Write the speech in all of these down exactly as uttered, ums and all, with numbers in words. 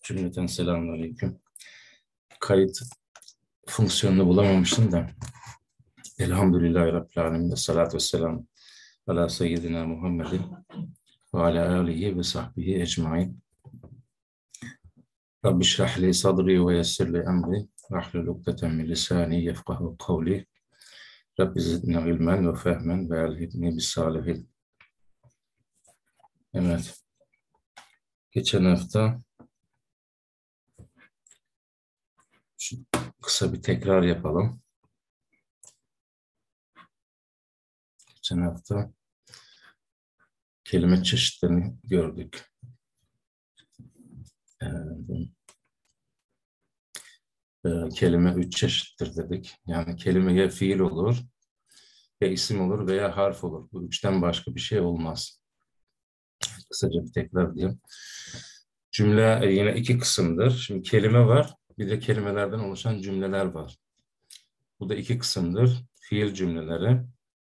Cümleten selamünaleyküm. Kayıt fonksiyonunu bulamamıştım da. Elhamdülillahi Rabbil Alemin ve salatu vesselam ala seyyidina Muhammedin ve ala alihi ve sahbihi ecmain. Rabbi şrah li sadri ve yessir li emri ve ahlul ukdeten min lisani yefkahu kavli. Rabbi zidna ilmen ve fehmen ve elhidni bis salihin. Evet. Geçen hafta şu kısa bir tekrar yapalım. Geçen hafta kelime çeşitlerini gördük. Ee, e, kelime üç çeşittir dedik. Yani kelime ya fiil olur, ya isim olur veya harf olur. Bu üçten başka bir şey olmaz. Kısaca bir tekrar diyeyim. Cümle e, yine iki kısımdır. Şimdi kelime var, bir de kelimelerden oluşan cümleler var. Bu da iki kısımdır. Fiil cümleleri.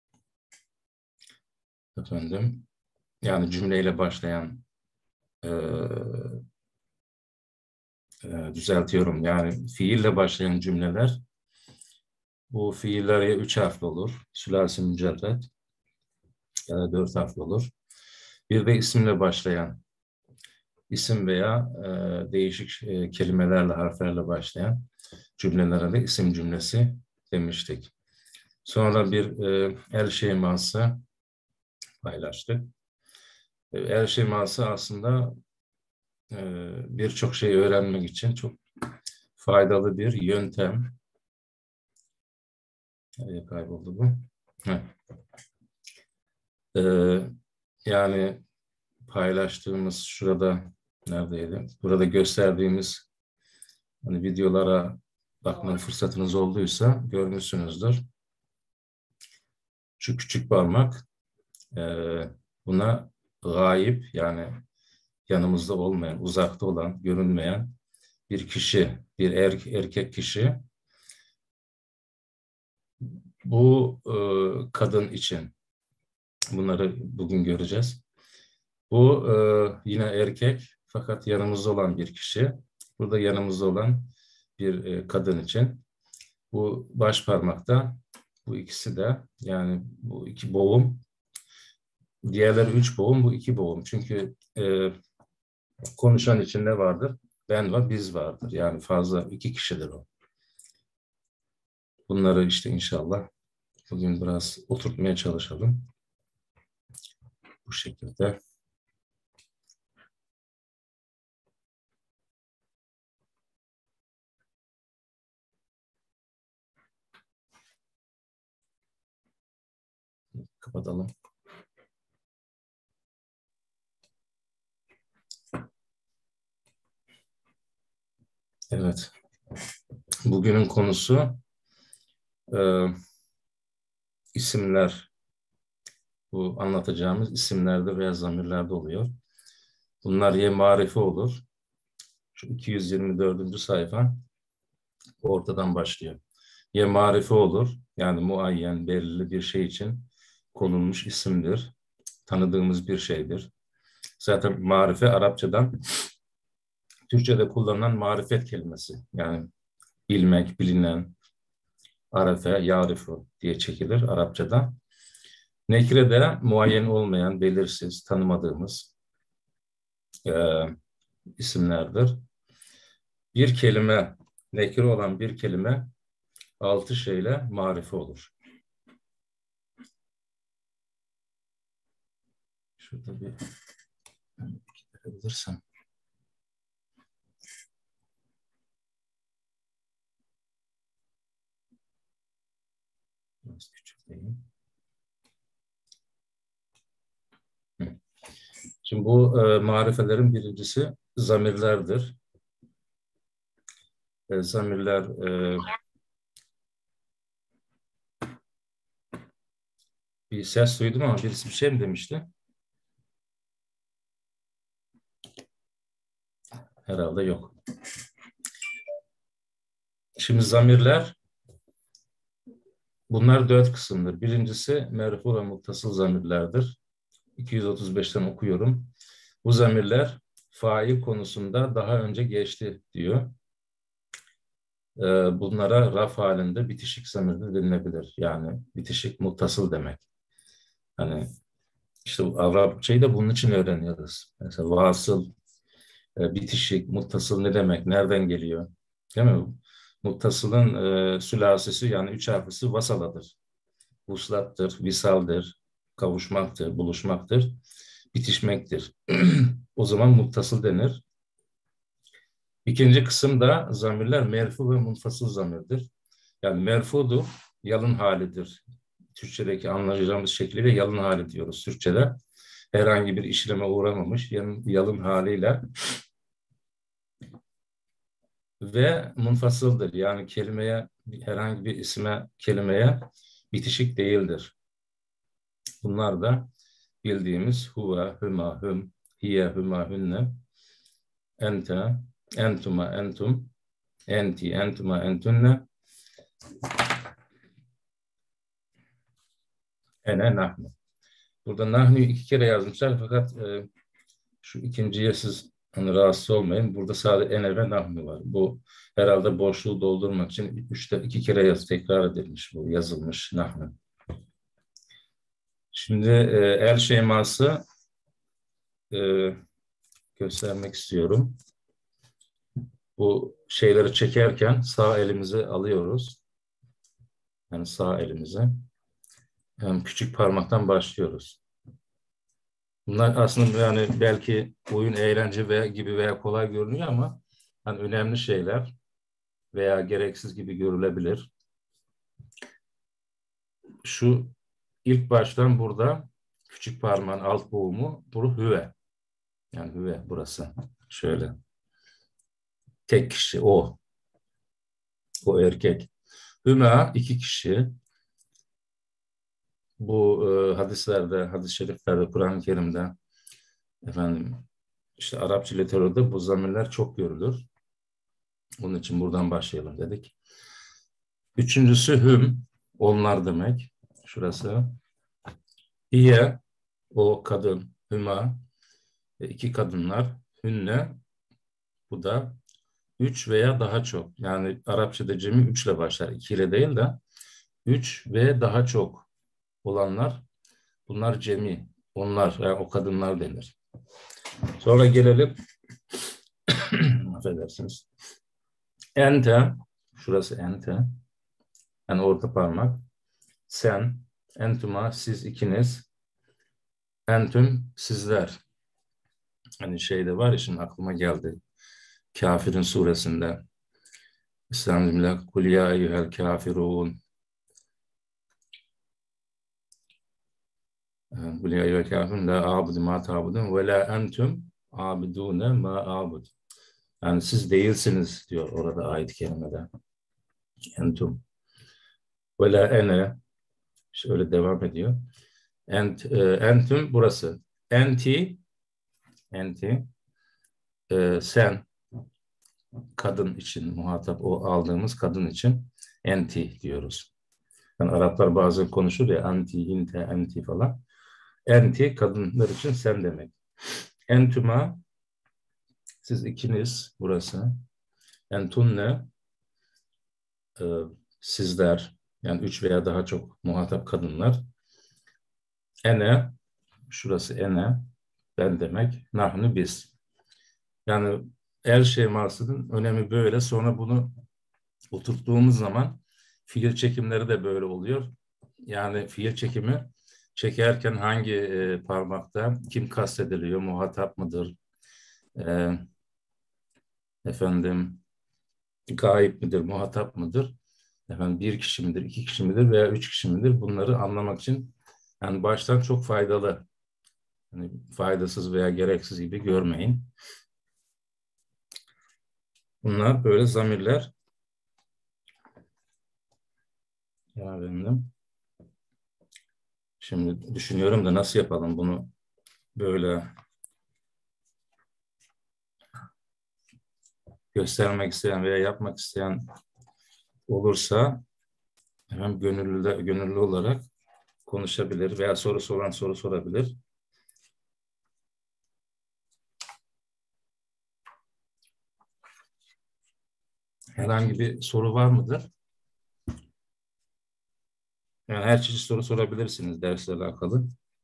Efendim, yani cümleyle başlayan e, e, düzeltiyorum. Yani fiille başlayan cümleler, bu fiiller ya üç harfli olur, sülasi mücerred, ya da dört harfli olur. Bir de isimle başlayan, isim veya e, değişik e, kelimelerle, harflerle başlayan cümlelere de isim cümlesi demiştik. Sonra bir e, el şeması paylaştık. E, el şeması aslında e, birçok şey öğrenmek için çok faydalı bir yöntem. Nereye kayboldu bu? Heh. E, yani paylaştığımız şurada neredeydi? Burada gösterdiğimiz hani videolara bakma fırsatınız olduysa görmüşsünüzdür. Şu küçük parmak e, buna gayip, yani yanımızda olmayan, uzakta olan, görünmeyen bir kişi, bir er, erkek kişi. Bu e, kadın için. Bunları bugün göreceğiz. Bu e, yine erkek fakat yanımızda olan bir kişi. Burada yanımızda olan bir e, kadın için. Bu baş parmakta, bu ikisi de, yani bu iki boğum. Diğerleri üç boğum, bu iki boğum. Çünkü e, konuşan için ne vardır? Ben ve biz vardır. Yani fazla iki kişidir o. Bunları işte inşallah bugün biraz oturtmaya çalışalım. Bu şekilde. Kapatalım. Evet. Bugünün konusu e, isimler. Bu anlatacağımız isimlerde veya zamirlerde oluyor. Bunlar ya marife olur. Şu iki yüz yirmi dördüncü sayfa ortadan başlıyor. Ya marife olur. Yani muayyen, belirli bir şey için konulmuş isimdir. Tanıdığımız bir şeydir. Zaten marife Arapçadan, Türkçe'de kullanılan marifet kelimesi. Yani bilmek, bilinen, arefe, yarifu diye çekilir Arapçada. Nekire de muayyen olmayan, belirsiz, tanımadığımız e, isimlerdir. Bir kelime, nekire olan bir kelime altı şeyle marife olur. Şurada bir gidebilirsem. Biraz küçülteyim. Şimdi bu e, marifelerin birincisi zamirlerdir. E, zamirler e, bir ses duydum ama birisi bir şey mi demişti? Herhalde yok. Şimdi zamirler, bunlar dört kısımdır. Birincisi merfu ve muttasıl zamirlerdir. iki yüz otuz beşten okuyorum. Bu zamirler fail konusunda daha önce geçti diyor. Ee, bunlara raf halinde bitişik zamirde denilebilir. Yani bitişik muttasıl demek. Hani işte Arapçayı da bunun için öğreniyoruz. Mesela vasıl, e, bitişik, muttasıl ne demek? Nereden geliyor? Değil mi? Muttasılın e, sülasesi yani üç harflisi vasaladır. Vuslattır, visaldir, kavuşmaktır, buluşmaktır, bitişmektir. O zaman muttasıl denir. İkinci kısımda zamirler merfu ve munfasıl zamirdir. Yani merfudur, yalın halidir. Türkçedeki anlayacağımız şekliyle yalın hali diyoruz Türkçede. Herhangi bir işleme uğramamış yalın, yalın haliyle ve munfasıldır. Yani kelimeye, herhangi bir isme, kelimeye bitişik değildir. Bunlar da bildiğimiz huve, hüma, hüm, hiye, hüma, hünne, ente, entuma, entum, enti, entuma, entunne, ene, nahnu. Burada nahnu'yu iki kere yazmışlar fakat e, şu ikinciye siz hani rahatsız olmayın. Burada sadece ene ve nahnu var. Bu herhalde boşluğu doldurmak için üçte iki kere yaz, tekrar edilmiş bu yazılmış nahnu. Şimdi e, el şeması e, göstermek istiyorum. Bu şeyleri çekerken sağ elimizi alıyoruz. Yani sağ elimize. Yani küçük parmaktan başlıyoruz. Bunlar aslında yani belki oyun, eğlence veya gibi veya kolay görünüyor ama hani önemli şeyler veya gereksiz gibi görülebilir. Şu ilk baştan burada küçük parmağın alt boğumu bu hüve. Yani hüve burası. Şöyle. Tek kişi o. O erkek. Hüma iki kişi. Bu e, hadislerde, hadis-i şeriflerde, Kur'an-ı Kerim'de efendim işte Arapça literatürde bu zamirler çok görülür. Bunun için buradan başlayalım dedik. Üçüncüsü hüm, onlar demek. Şurası. İye, o kadın, hüma, e, iki kadınlar, hünne, bu da üç veya daha çok. Yani Arapçada cemi üçle başlar. İkiyle değil de üç ve daha çok olanlar, bunlar cemi. Onlar, yani o kadınlar denir. Sonra gelelim, affedersiniz. Ente, şurası ente, yani orta parmak. Sen, entuma, siz ikiniz, entüm, sizler. Hani şeyde var ya, şimdi aklıma geldi. Kafirin suresinde. Estağfirullah, kul ya eyyuhel kafirun. Kul ya eyyuhel kafirun, la a'budu ma ta'budun ve la entüm abidune ma a'bud. Yani siz değilsiniz diyor orada ayet-i kerimede. Entüm. Ve la ene, şöyle devam ediyor. Ent, e, entüm burası. Enti, enti, e, sen, kadın için, muhatap o aldığımız kadın için enti diyoruz. Yani Araplar bazen konuşur ya, anti, inte, enti falan. Enti, kadınlar için sen demek. Entuma, siz ikiniz burası. Entunne, e, sizler, yani üç veya daha çok muhatap kadınlar. Ene, şurası ene, ben demek. Nahnu, biz. Yani el şemasının önemi böyle. Sonra bunu oturttuğumuz zaman fiil çekimleri de böyle oluyor. Yani fiil çekimi çekerken hangi e, parmakta kim kastediliyor? Muhatap mıdır? E, efendim gayip midir? Muhatap mıdır? Efendim bir kişi midir? İki kişi midir? Veya üç kişi midir? Bunları anlamak için yani baştan çok faydalı. Yani faydasız veya gereksiz gibi görmeyin. Bunlar böyle zamirler. Ya benim. Şimdi düşünüyorum da nasıl yapalım bunu böyle göstermek isteyen veya yapmak isteyen olursa hemen gönüllü, de, gönüllü olarak konuşabilir veya soru soran soru sorabilir. Herhangi bir soru var mıdır? Yani her çeşit soru sorabilirsiniz dersle alakalı.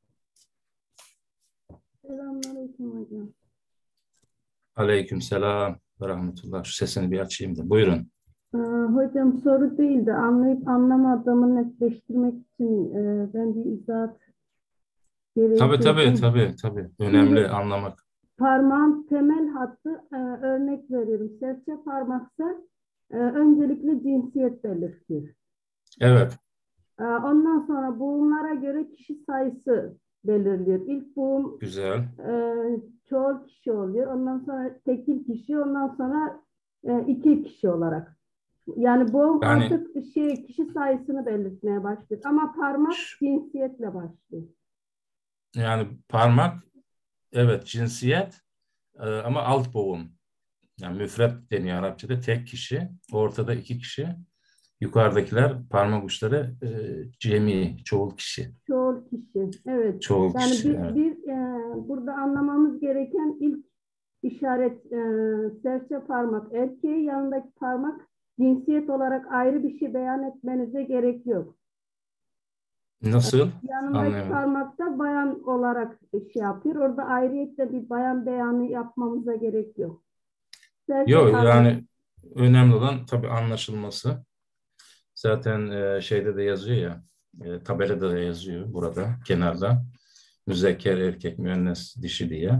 Selamünaleyküm hocam. Aleykümselam ve rahmetullah. Şu sesini bir açayım da. Buyurun. Ee, hocam soru değil de anlayıp anlamadığımı netleştirmek için e, ben bir izahat gereği Tabii tabii sordum. tabii tabii. Önemli Şimdi anlamak. parmağın temel hattı, e, örnek veriyorum. Serçe parmaksa e, öncelikle cinsiyet belirtir. Evet. E, ondan sonra buğumlara göre kişi sayısı belirliyor. İlk buğum Güzel. e, çoğul kişi oluyor. Ondan sonra tekil kişi, ondan sonra e, iki kişi olarak. Yani boğum Yani artık şey kişi sayısını belirtmeye başlıyor. Ama parmak ş- cinsiyetle başlıyor. yani parmak evet cinsiyet e, ama alt boğum. Yani müfret deniyor Arapçada. Tek kişi. Ortada iki kişi. Yukarıdakiler parmak uçları e, cemi, çoğul kişi. Çoğul kişi. Evet. Çoğul Yani kişi. bir, Evet. bir e, burada anlamamız gereken ilk işaret e, serçe parmak erkeği, yanındaki parmak cinsiyet olarak ayrı bir şey beyan etmenize gerek yok. Nasıl? Yanındaki Anlayamadım. parmakta bayan olarak şey yapıyor. Orada ayrıyetle bir bayan beyanı yapmamıza gerek yok. Serçe Yok parmak. yani önemli olan tabii anlaşılması. Zaten e, şeyde de yazıyor ya, e, tabelada da yazıyor burada kenarda. Müzekker erkek, müennes dişi diye.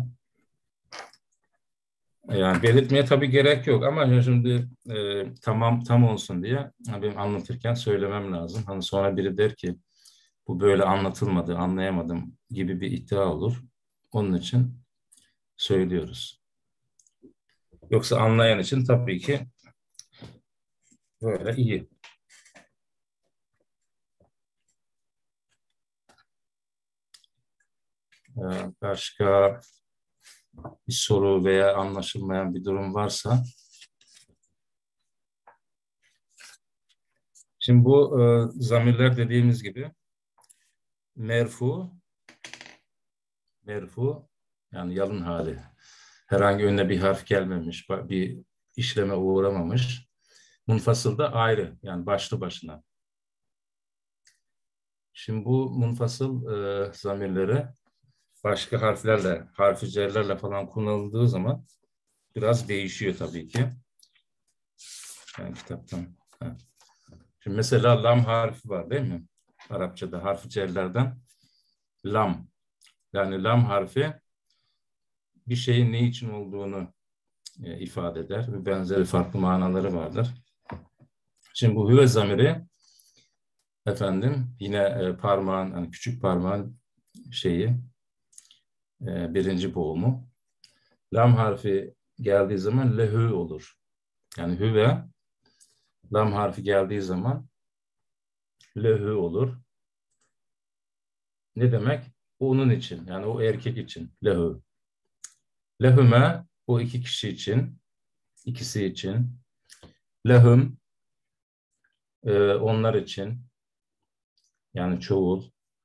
Yani belirtmeye tabii gerek yok ama şimdi e, tamam tam olsun diye benim anlatırken söylemem lazım. Hani sonra biri der ki bu böyle anlatılmadı, anlayamadım gibi bir iddia olur. Onun için söylüyoruz. Yoksa anlayan için tabii ki böyle iyi. Ee, başka bir soru veya anlaşılmayan bir durum varsa. Şimdi bu e, zamirler dediğimiz gibi merfu, merfu yani yalın hali. Herhangi önüne bir harf gelmemiş, bir işleme uğramamış. Munfasıl da ayrı yani başlı başına. Şimdi bu munfasıl e, zamirleri başka harflerle, harfi cerlerle falan kullanıldığı zaman biraz değişiyor tabii ki. Yani kitaptan. Ha. Şimdi mesela lam harfi var değil mi? Arapçada harfi cerlerden lam. Yani lam harfi bir şeyin ne için olduğunu e, ifade eder ve benzeri farklı manaları vardır. Şimdi bu hüve zamiri efendim yine e, parmağın, yani küçük parmağın şeyi e, birinci boğumu. Lam harfi geldiği zaman lehü olur. Yani hüve lam harfi geldiği zaman lehü olur. Ne demek? Onun için yani o erkek için lehü. Lehüme o iki kişi için, ikisi için. Lehüm e, onlar için yani çoğul.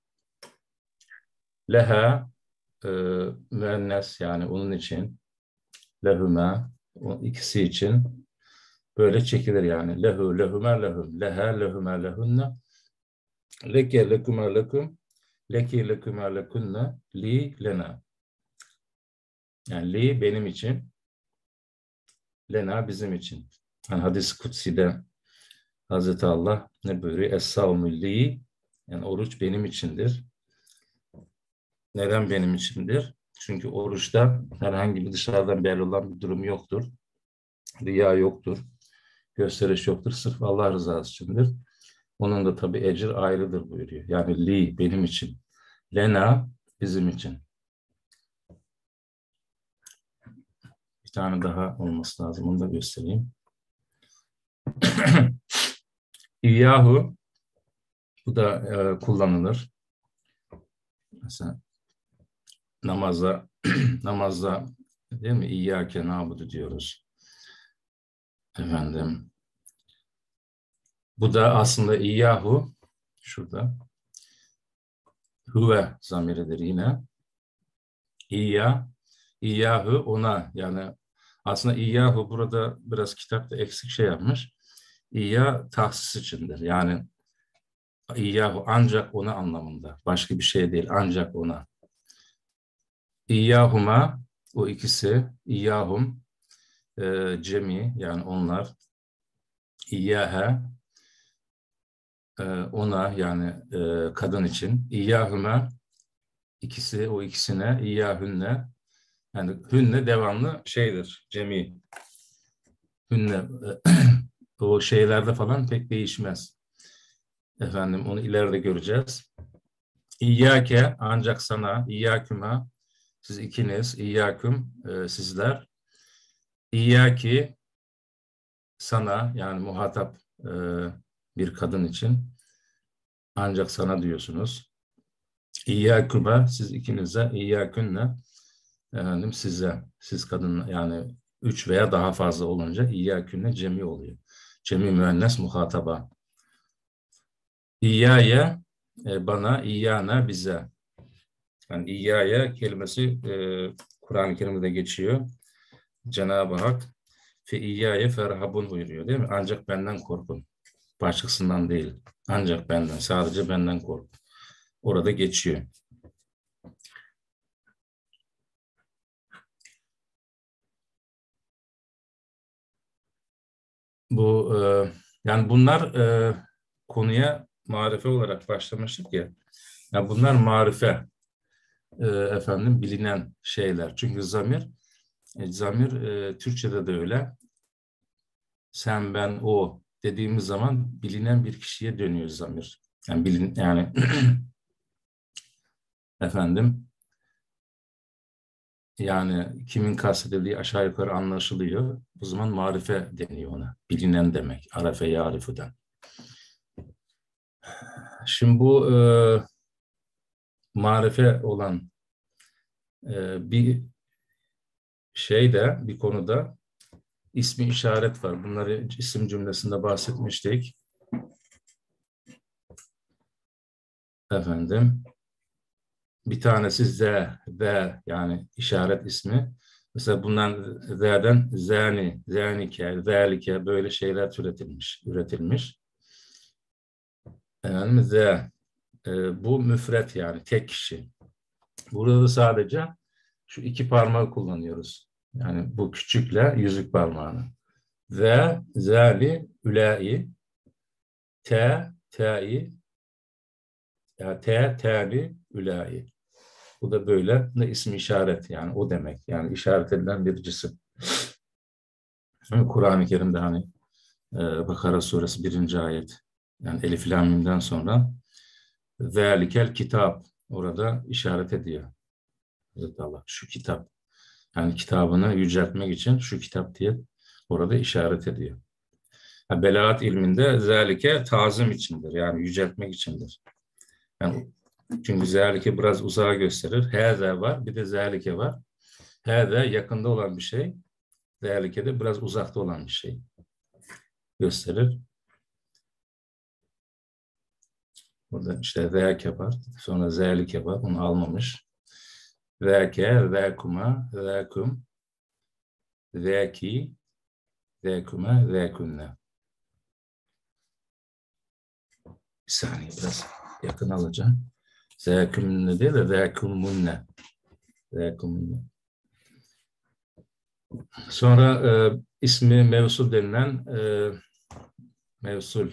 Leha e, müennes yani onun için. Lehüme o ikisi için böyle çekilir yani. Lehu, lehüme, lehüm. Leha, lehüme, lehünne. Leke, leküme, leküm. Leki, leküme, lekünne. Li, lena. Yani li benim için. Lena bizim için. Yani hadis-i kutsi'de Hazreti Allah ne buyuruyor? Es-savmü li. Yani oruç benim içindir. Neden benim içindir? Çünkü oruçta herhangi bir dışarıdan belli olan bir durum yoktur. Riya yoktur. Gösteriş yoktur. Sırf Allah rızası içindir. Onun da tabii ecir ayrıdır buyuruyor. Yani li benim için. Lena bizim için. Bir tane daha olması lazım. Onu da göstereyim. İyyahu bu da e, kullanılır. Mesela namaza namazda değil mi? İyyâke nâbudu diyoruz. Efendim. Bu da aslında İyyahu şurada. Huve zamiridir yine. İyya, İyyahu ona yani Aslında İyyahu burada biraz kitapta eksik şey yapmış. İyyâ tahsis içindir. Yani İyyahu ancak ona anlamında. Başka bir şey değil. Ancak ona. İyyahuma o ikisi. İyyahum e, cemi yani onlar. İyyâhe e, ona yani e, kadın için. İyyahuma ikisi o ikisine. İyyahünne yani hünne devamlı şeydir. Cemi. Hünne o şeylerde falan pek değişmez. Efendim onu ileride göreceğiz. İyyâke ancak sana, İyyâküme siz ikiniz, İyyâküm e, sizler, İyyâki sana yani muhatap e, bir kadın için ancak sana diyorsunuz. İyyâküme siz ikinize, İyyâkünne efendim size, siz kadın yani üç veya daha fazla olunca İyyâkünne cemi oluyor. Cemi müennes muhataba. İyyâye e, bana, İyyâne bize. Yani İyyâye kelimesi e, Kur'an-ı Kerim'de geçiyor. Cenab-ı Hak fe İyyâye ferhabun buyuruyor değil mi? Ancak benden korkun. Başkasından değil. Ancak benden, sadece benden korkun. Orada geçiyor. Bu e, yani bunlar e, konuya marife olarak başlamıştık ya. Yani bunlar marife e, efendim bilinen şeyler. Çünkü zamir e, zamir e, Türkçe'de de öyle. Sen, ben, o dediğimiz zaman bilinen bir kişiye dönüyor zamir. Yani bilin yani efendim yani kimin kastedildiği aşağı yukarı anlaşılıyor. O zaman marife deniyor ona. Bilinen demek. Arefe yarifudan. Şimdi bu e, marife olan e, bir şeyde, bir konuda ismi işaret var. Bunları isim cümlesinde bahsetmiştik. Efendim. Bir tanesi z, z yani işaret ismi. Mesela bundan z'den zani, zanike, zalike böyle şeyler türetilmiş, üretilmiş. Yani z, e, bu müfret yani tek kişi. Burada da sadece şu iki parmağı kullanıyoruz. Yani bu küçükle yüzük parmağını. Z, zali, ülai, te, te'i, ya te, te'li, ülai. Bu da böyle ne ismi işaret yani o demek. Yani işaret edilen bir cisim. Kur'an-ı Kerim'de hani e, Bakara suresi birinci ayet yani Elif Lam Mim'den sonra zâlikel kitap orada işaret ediyor. Allah şu kitap. Yani kitabını yüceltmek için şu kitap diye orada işaret ediyor. Ha, belaat ilminde zâlike tazim içindir. Yani yüceltmek içindir. Yani çünkü zâlike biraz uzağa gösterir. Hâze var bir de zâlike var. Hâze yakında olan bir şey. Zâlike de biraz uzakta olan bir şey gösterir. Burada işte zâke var. Sonra zâlike var. Onu almamış. Zâke, zâkuma, zâkum, zâki, zâkuma, zâkunne. Bir saniye biraz yakın alacağım. Zâkumunne değil de zâkumunne. Zâkumunne. Sonra e, ismi mevsul denilen e, mevsul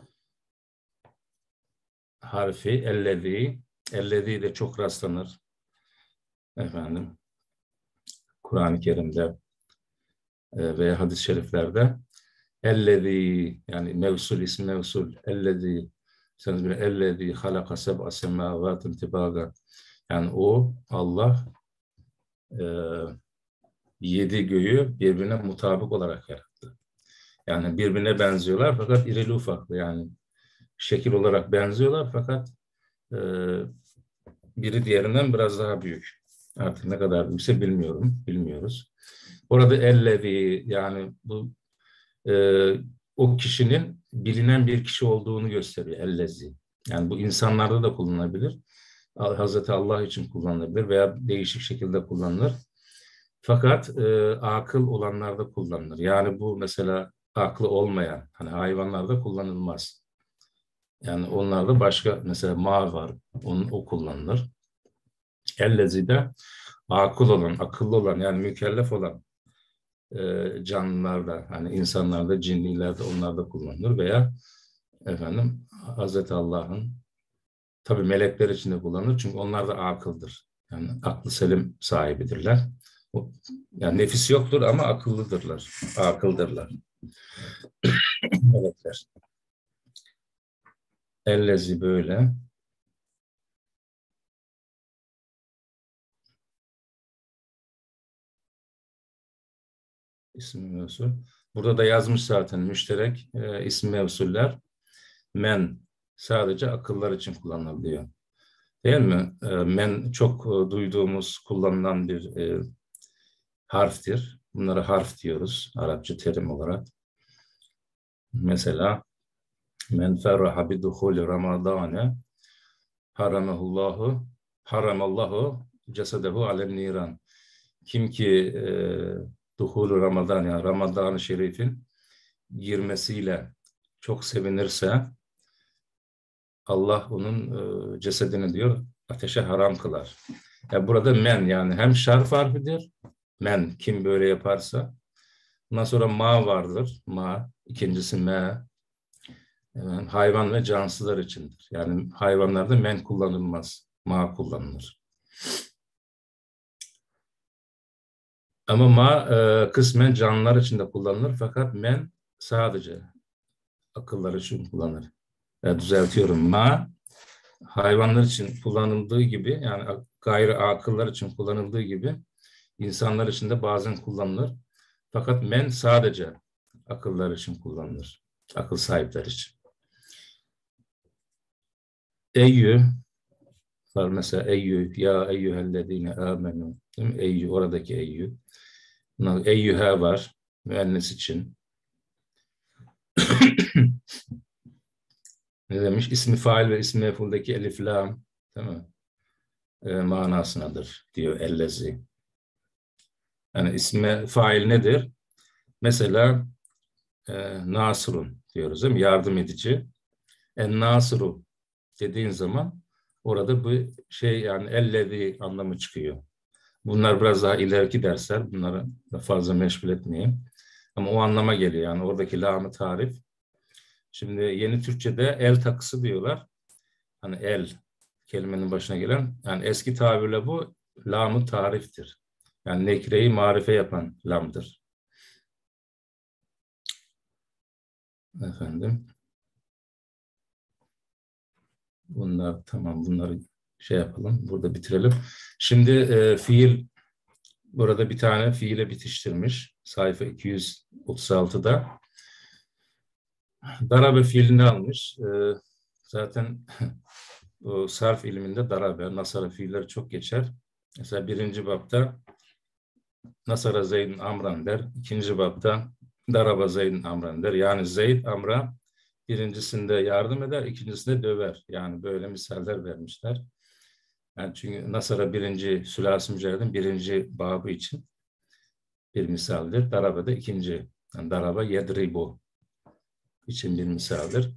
harfi ellezî. Ellezî de çok rastlanır. Efendim Kur'an-ı Kerim'de e, veya hadis-i şeriflerde ellezî yani mevsul ismi mevsul ellezî sen bir ellezî halaka seb'a semâvâtin tibâga yani o Allah e, yedi göğü birbirine mutabık olarak yarattı. Yani birbirine benziyorlar fakat irili ufaklı yani şekil olarak benziyorlar fakat e, biri diğerinden biraz daha büyük. Artık ne kadar büyükse bilmiyorum, bilmiyoruz. Orada ellevi yani bu e, o kişinin bilinen bir kişi olduğunu gösteriyor ellezi. Yani bu insanlarda da kullanılabilir. Hazreti Allah için kullanılabilir veya değişik şekilde kullanılır. Fakat e, akıl olanlarda kullanılır. Yani bu mesela aklı olmayan, hani hayvanlarda kullanılmaz. Yani onlarda başka, mesela ma var, onun, o kullanılır. Ellezi de akıl olan, akıllı olan, yani mükellef olan e, canlılarda, hani insanlarda, cinlilerde, onlarda kullanılır veya efendim Hazreti Allah'ın, tabii melekler için de kullanılır çünkü onlar da akıldır. Yani aklı selim sahibidirler. O- Yani nefis yoktur ama akıllıdırlar, akıldırlar melekler. Ellezi böyle. İsim mevsul. Burada da yazmış zaten müşterek e, isim mevsuller. Men sadece akıllar için kullanılır diyor. Değil mi? E, men çok e, duyduğumuz, kullanılan bir e, harftir. Bunlara harf diyoruz Arapça terim olarak. Mesela men ferraha bi duhuli ramadane haramahullahu haramallahu cesedehu alen niran. Kim ki e, duhulu Ramazan, yani Ramazan-ı Şerif'in girmesiyle çok sevinirse Allah onun e, cesedini diyor ateşe haram kılar. Yani burada men, yani hem şarf harfidir. Men, kim böyle yaparsa. Ondan sonra ma vardır. Ma. İkincisi me. Yani hayvan ve cansızlar içindir. Yani hayvanlarda men kullanılmaz. Ma kullanılır. Ama ma e, kısmen canlılar için de kullanılır. Fakat men sadece akıllar için kullanılır. Ya, düzeltiyorum. Ma hayvanlar için kullanıldığı gibi, yani gayri akıllar için kullanıldığı gibi insanlar için de bazen kullanılır. Fakat men sadece akıllar için kullanılır. Akıl sahipleri için. Eyyü var mesela, eyyü ya eyyühellezine amenu. Değil mi? Eyyü, oradaki eyyü. Eyyühe var müennes için. Ne demiş? İsmi fail ve ismi mefuldeki elif lam, değil mi? E, manasınadır diyor ellezi. Yani ismi fail nedir? Mesela e, nasrun diyoruz değil mi? Yardım edici. En nasru dediğin zaman orada bu şey, yani ellezi anlamı çıkıyor. Bunlar biraz daha ileriki dersler. Bunları da fazla meşgul etmeyeyim. Ama o anlama geliyor. Yani oradaki lam-ı tarif. Şimdi yeni Türkçe'de el takısı diyorlar. Hani el kelimenin başına gelen. Yani eski tabirle bu lam-ı tariftir. Yani nekreyi marife yapan lamdır. Efendim. Bunlar tamam. Bunları şey yapalım. Burada bitirelim. Şimdi e, fiil, burada bir tane fiile bitiştirmiş. Sayfa iki yüz otuz altıda. Darabe fiilini almış. E, zaten o sarf ilminde darabe, nasara fiiller çok geçer. Mesela birinci bapta nasara Zeyd'in amran der. İkinci bapta daraba Zeyd'in amran der. Yani Zeyd amra birincisinde yardım eder, ikincisinde döver. Yani böyle misaller vermişler. Yani çünkü nasara birinci sülasi mücerredin birinci babı için bir misaldir. Daraba da ikinci. Yani daraba yedribu için bir misaldir.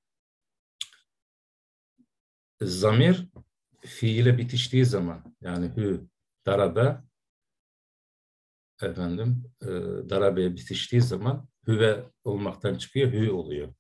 Zamir fiile bitiştiği zaman, yani hü, darabe, efendim e, darabeye bitiştiği zaman hüve olmaktan çıkıyor, hü oluyor.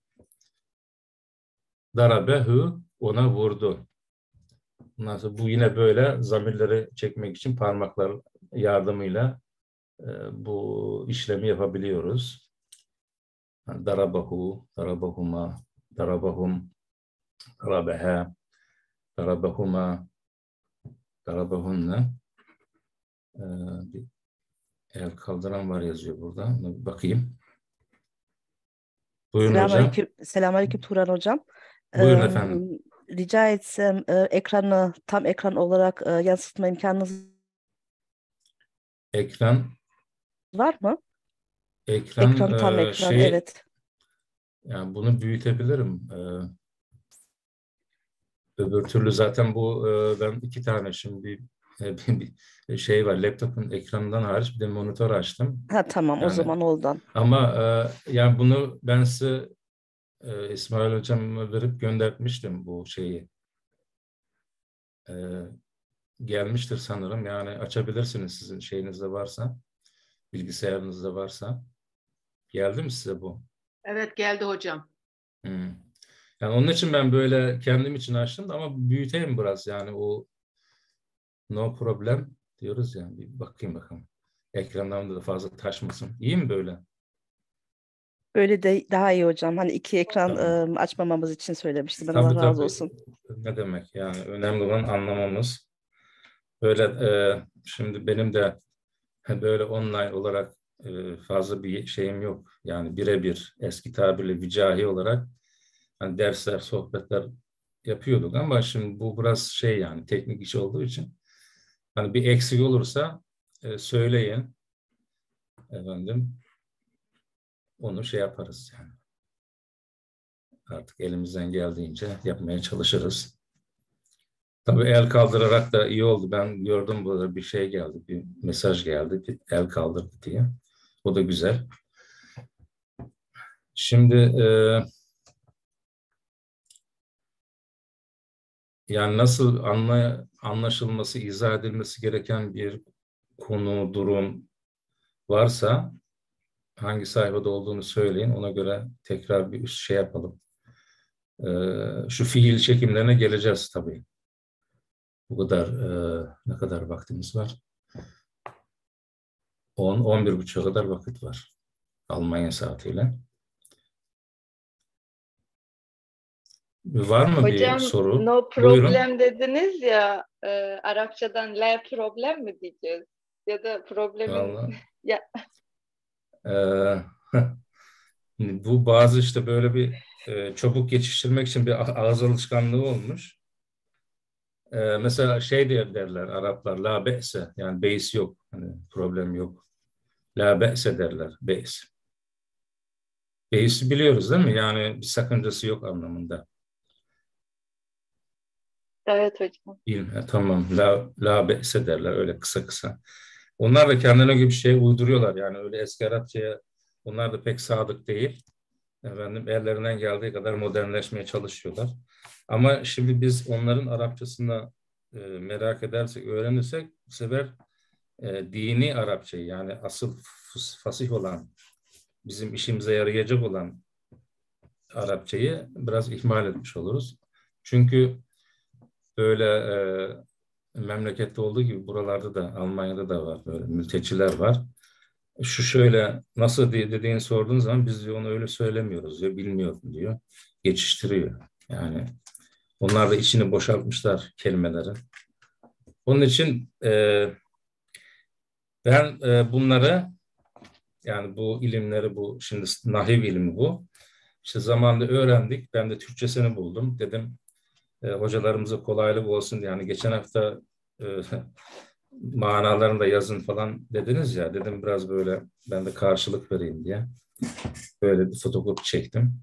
Darabe hü, ona vurdu. Ondan sonra bu yine böyle zamirleri çekmek için parmaklar yardımıyla e, bu işlemi yapabiliyoruz. Yani darabahu, darabahuma, darabahum, darabeha, darabahuma, darabahunna. E, bir el kaldıran var yazıyor burada. Ona bir bakayım. Buyurun hocam. Selamünaleyküm, selamünaleyküm Turan hocam. Buyurun Eee, efendim. rica etsem e, ekranı tam ekran olarak e, yansıtma imkanınız Ekran, var mı? ekran Ekran tam e, ekran, şey, evet. yani bunu büyütebilirim. E, öbür türlü zaten bu e, ben iki tane şimdi e, bir bir şey var. Laptopun ekranından hariç bir de monitör açtım. Ha tamam, o Yani zaman oldan. ama e, yani bunu ben size e, İsmail Hocam'a verip göndermiştim bu şeyi. E, gelmiştir sanırım. Yani açabilirsiniz sizin şeyinizde varsa, bilgisayarınızda varsa. Geldi mi size bu? Evet geldi hocam. Hmm. Yani onun için ben böyle kendim için açtım da ama büyüteyim biraz yani o no problem diyoruz yani bir bakayım bakalım. Ekranlarımda da fazla taşmasın. İyi mi böyle? Böyle de daha iyi hocam. Hani iki ekran Tamam. e, açmamamız için söylemiştim. Ben Allah Tabii razı tabii. olsun. Ne demek yani önemli olan anlamamız. Böyle e, şimdi benim de böyle online olarak e, fazla bir şeyim yok. Yani birebir eski tabirle vicahi olarak hani dersler, sohbetler yapıyorduk ama şimdi bu biraz şey yani teknik iş olduğu için hani bir eksik olursa e, söyleyin efendim onu şey yaparız yani. Artık elimizden geldiğince yapmaya çalışırız. Tabii el kaldırarak da iyi oldu. Ben gördüm burada bir şey geldi, bir mesaj geldi, bir el kaldırdı diye. O da güzel. Şimdi e, yani nasıl anla, anlaşılması, izah edilmesi gereken bir konu, durum varsa hangi sayfada olduğunu söyleyin. Ona göre tekrar bir şey yapalım. E, şu fiil çekimlerine geleceğiz tabii. Bu kadar e, ne kadar vaktimiz var? on on bir buçuğa kadar vakit var. Almanya saatiyle. Var mı bir Hocam soru? no Buyurun. problem dediniz ya, e, Arapçadan la problem mi diyeceğiz? Ya da problemin Vallahi ya e, bu bazı işte böyle bir e, çabuk geçiştirmek için bir a- ağız alışkanlığı olmuş. E, mesela şey der, derler Araplar la be'se yani beis yok. Hani problem yok. La be'se derler. Beis. Beis'i biliyoruz değil mi? Yani bir sakıncası yok anlamında. evet hocam. Değil, e, tamam. La, la be'se derler öyle kısa kısa. Onlar da kendine göre bir şey uyduruyorlar. Yani öyle eski Arapçaya onlar da pek sadık değil. Efendim ellerinden geldiği kadar modernleşmeye çalışıyorlar. Ama şimdi biz onların Arapçasını e, merak edersek, öğrenirsek bu sefer e, dini Arapçayı yani asıl fas- fasih olan, bizim işimize yarayacak olan Arapçayı biraz ihmal etmiş oluruz. Çünkü böyle e, memlekette olduğu gibi buralarda da Almanya'da da var böyle mülteciler var. Şu şöyle nasıl diye dediğini sorduğun zaman biz diyor onu öyle söylemiyoruz diyor, bilmiyorum diyor. Geçiştiriyor. Yani onlar da içini boşaltmışlar kelimelerin. Onun için e, ben e, bunları yani bu ilimleri bu şimdi nahiv ilmi bu. İşte zamanında öğrendik. Ben de Türkçesini buldum. Dedim e, hocalarımıza kolaylık olsun diye. Yani geçen hafta e, manalarını da yazın falan dediniz ya. Dedim biraz böyle ben de karşılık vereyim diye. Böyle bir fotokopi çektim.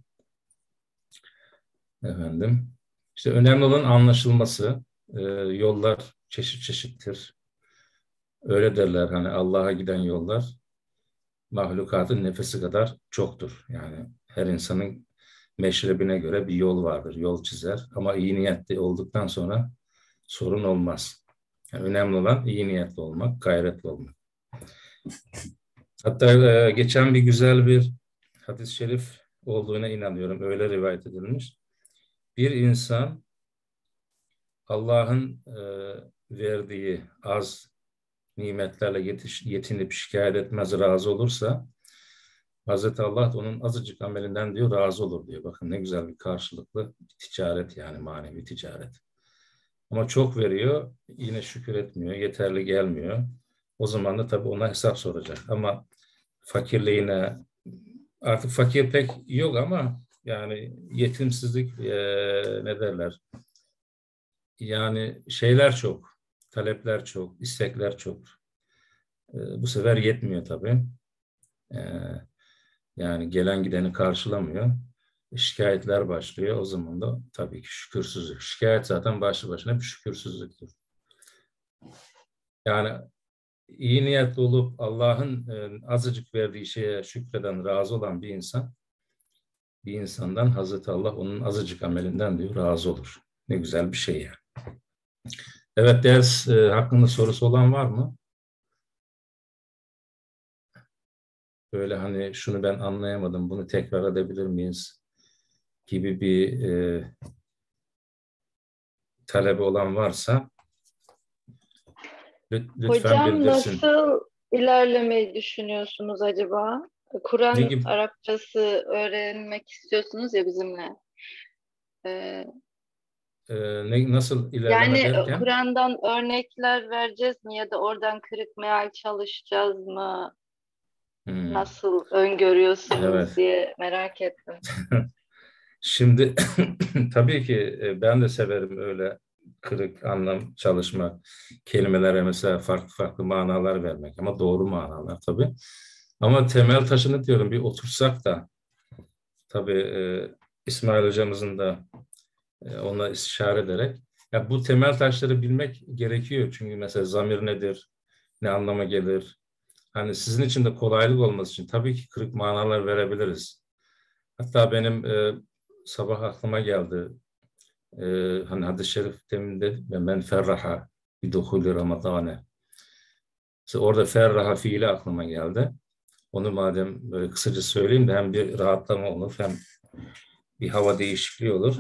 Efendim. İşte önemli olan anlaşılması. E, yollar çeşit çeşittir. Öyle derler hani Allah'a giden yollar mahlukatın nefesi kadar çoktur. Yani her insanın meşrebine göre bir yol vardır. Yol çizer. Ama iyi niyetli olduktan sonra sorun olmaz. Yani önemli olan iyi niyetli olmak, gayretli olmak. Hatta e, geçen bir güzel bir hadis-i şerif olduğuna inanıyorum. Öyle rivayet edilmiş. Bir insan Allah'ın e, verdiği az nimetlerle yetiş, yetinip şikayet etmez, razı olursa Hazreti Allah da onun azıcık amelinden diyor razı olur diyor. Bakın ne güzel bir karşılıklı bir ticaret yani manevi ticaret. Ama çok veriyor yine şükür etmiyor, yeterli gelmiyor. O zaman da tabii ona hesap soracak. Ama fakirliğine artık fakir pek yok ama yani yetimsizlik e, ne derler? Yani şeyler çok, talepler çok, istekler çok. E, bu sefer yetmiyor tabii. E, yani gelen gideni karşılamıyor. Şikayetler başlıyor. O zaman da tabii ki şükürsüzlük. Şikayet zaten başlı başına bir şükürsüzlüktür. Yani iyi niyetli olup Allah'ın e, azıcık verdiği şeye şükreden, razı olan bir insan, bir insandan Hazreti Allah onun azıcık amelinden diyor razı olur. Ne güzel bir şey yani. Evet, ders e, hakkında sorusu olan var mı? Böyle hani şunu ben anlayamadım, bunu tekrar edebilir miyiz gibi bir e, talebi olan varsa lütfen Hocam bildirsin. nasıl ilerlemeyi düşünüyorsunuz acaba? Ne Kur'an gibi? Arapçası öğrenmek istiyorsunuz ya bizimle. Ee, e, ne, nasıl yani ilerleme e, derken? Kur'an'dan örnekler vereceğiz mi ya da oradan kırık meal çalışacağız mı? Hmm, Nasıl öngörüyorsunuz evet. diye merak ettim. Şimdi tabii ki e, ben de severim öyle kırık anlam çalışma, kelimelere mesela farklı farklı manalar vermek ama doğru manalar tabii. Ama temel taşını diyorum bir otursak da tabii e, İsmail hocamızın da e, ona istişare ederek ya bu temel taşları bilmek gerekiyor. Çünkü mesela zamir nedir, ne anlama gelir? Hani sizin için de kolaylık olması için tabii ki kırık manalar verebiliriz. Hatta benim e, sabah aklıma geldi. E, hani hadis-i şerif deminde ve men ferraha bi duhuli ramadane. İşte orada ferraha fiili aklıma geldi. Onu madem böyle kısaca söyleyeyim de hem bir rahatlama olur hem bir hava değişikliği olur.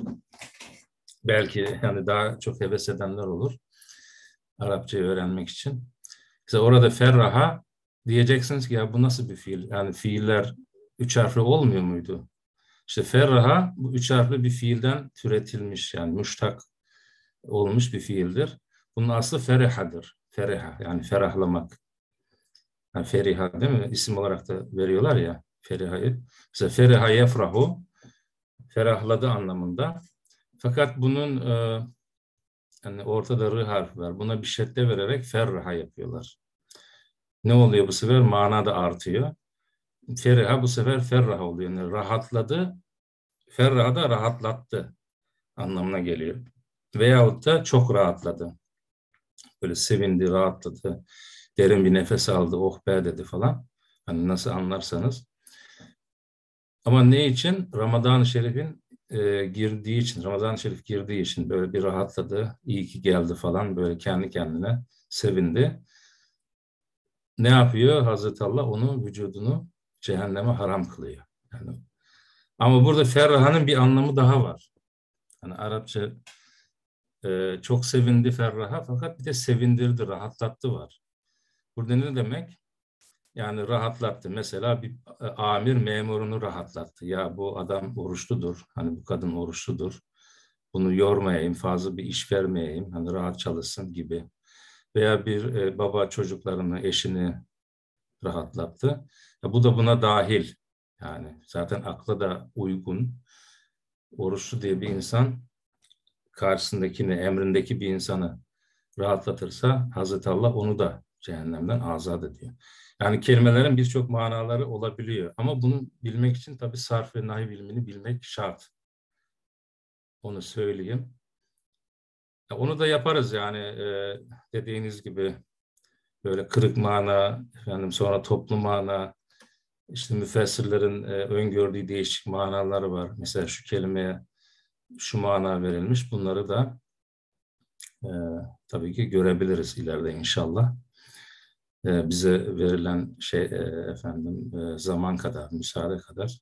Belki yani daha çok heves edenler olur Arapçayı öğrenmek için. İşte orada ferraha diyeceksiniz ki ya bu nasıl bir fiil? Yani fiiller üç harfli olmuyor muydu? İşte ferraha bu üç harfli bir fiilden türetilmiş yani müştak olmuş bir fiildir. Bunun aslı ferihadır. Feriha yani ferahlamak. Yani feriha değil mi? İsim olarak da veriyorlar ya ferihayı. Mesela feriha yefrahu ferahladı anlamında. Fakat bunun e, yani ortada rı harfi var. Buna bir şedde vererek ferraha yapıyorlar. Ne oluyor bu sefer? Mana da artıyor. Feriha bu sefer ferraha oluyor. Yani rahatladı. Ferraha da rahatlattı anlamına geliyor. Veyahut da çok rahatladı. Böyle sevindi, rahatladı. Derin bir nefes aldı, oh be dedi falan. Hani nasıl anlarsanız. Ama ne için? Ramazan-ı Şerif'in e, girdiği için, Ramazan-ı Şerif girdiği için böyle bir rahatladı. İyi ki geldi falan böyle kendi kendine sevindi. Ne yapıyor? Hazreti Allah onun vücudunu cehenneme haram kılıyor. Yani, ama burada ferrahanın bir anlamı daha var. Hani Arapça e, çok sevindi ferraha fakat bir de sevindirdi, rahatlattı var. Burada ne demek? Yani rahatlattı. Mesela bir e, amir memurunu rahatlattı. Ya bu adam oruçludur. Hani bu kadın oruçludur. Bunu yormayayım, fazla bir iş vermeyeyim. Hani rahat çalışsın gibi. Veya bir e, baba çocuklarını, eşini rahatlattı. Ya bu da buna dahil. Yani zaten akla da uygun. Oruçlu diye bir insan karşısındakini, emrindeki bir insanı rahatlatırsa Hazreti Allah onu da cehennemden azat ediyor. Yani kelimelerin birçok manaları olabiliyor. Ama bunu bilmek için tabii sarf ve nahiv ilmini bilmek şart. Onu söyleyeyim. Onu da yaparız yani e, dediğiniz gibi böyle kırık mana, efendim sonra toplu mana, işte müfessirlerin e, öngördüğü değişik manaları var. Mesela şu kelimeye şu mana verilmiş. Bunları da e, tabii ki görebiliriz ileride inşallah. E, bize verilen şey e, efendim e, zaman kadar, müsaade kadar.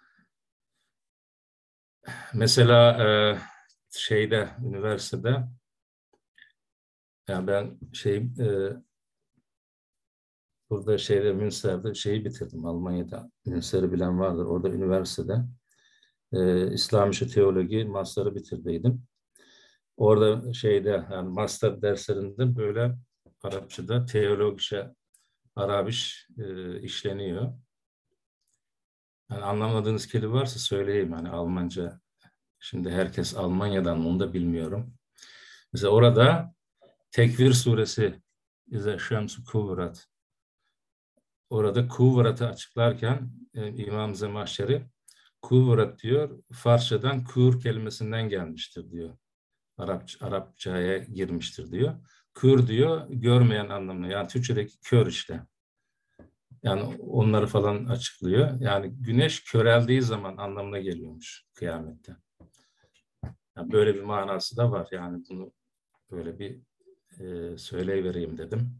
Mesela e, şeyde üniversitede yani ben şey e, burada şeyde Münster'de şeyi bitirdim. Almanya'da Münster'i bilen vardır. Orada üniversitede e, İslam işi teoloji master'ı bitirdiydim. Orada şeyde yani master derslerinde böyle Arapçada teologişe Arabiş e, işleniyor. Yani anlamadığınız kelime varsa söyleyeyim. Hani Almanca. Şimdi herkes Almanya'dan onu da bilmiyorum. Mesela orada Tekvir suresi İze Şemsu Kuvrat. Orada kuvvet'i açıklarken e, İmam Zemahşeri kuvvet diyor, Farsçadan kur kelimesinden gelmiştir diyor. Arapça, Arapçaya girmiştir diyor. kür diyor, görmeyen anlamına. Yani Türkçedeki kör işte. Yani onları falan açıklıyor. Yani güneş köreldiği zaman anlamına geliyormuş kıyamette. Yani böyle bir manası da var. Yani bunu böyle bir e, söyleyivereyim dedim.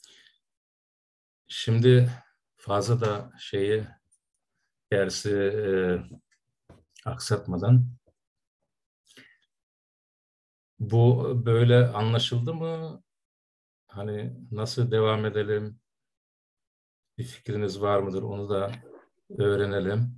Şimdi fazla da şeyi dersi e, aksatmadan bu böyle anlaşıldı mı? Hani nasıl devam edelim? Bir fikriniz var mıdır? Onu da öğrenelim.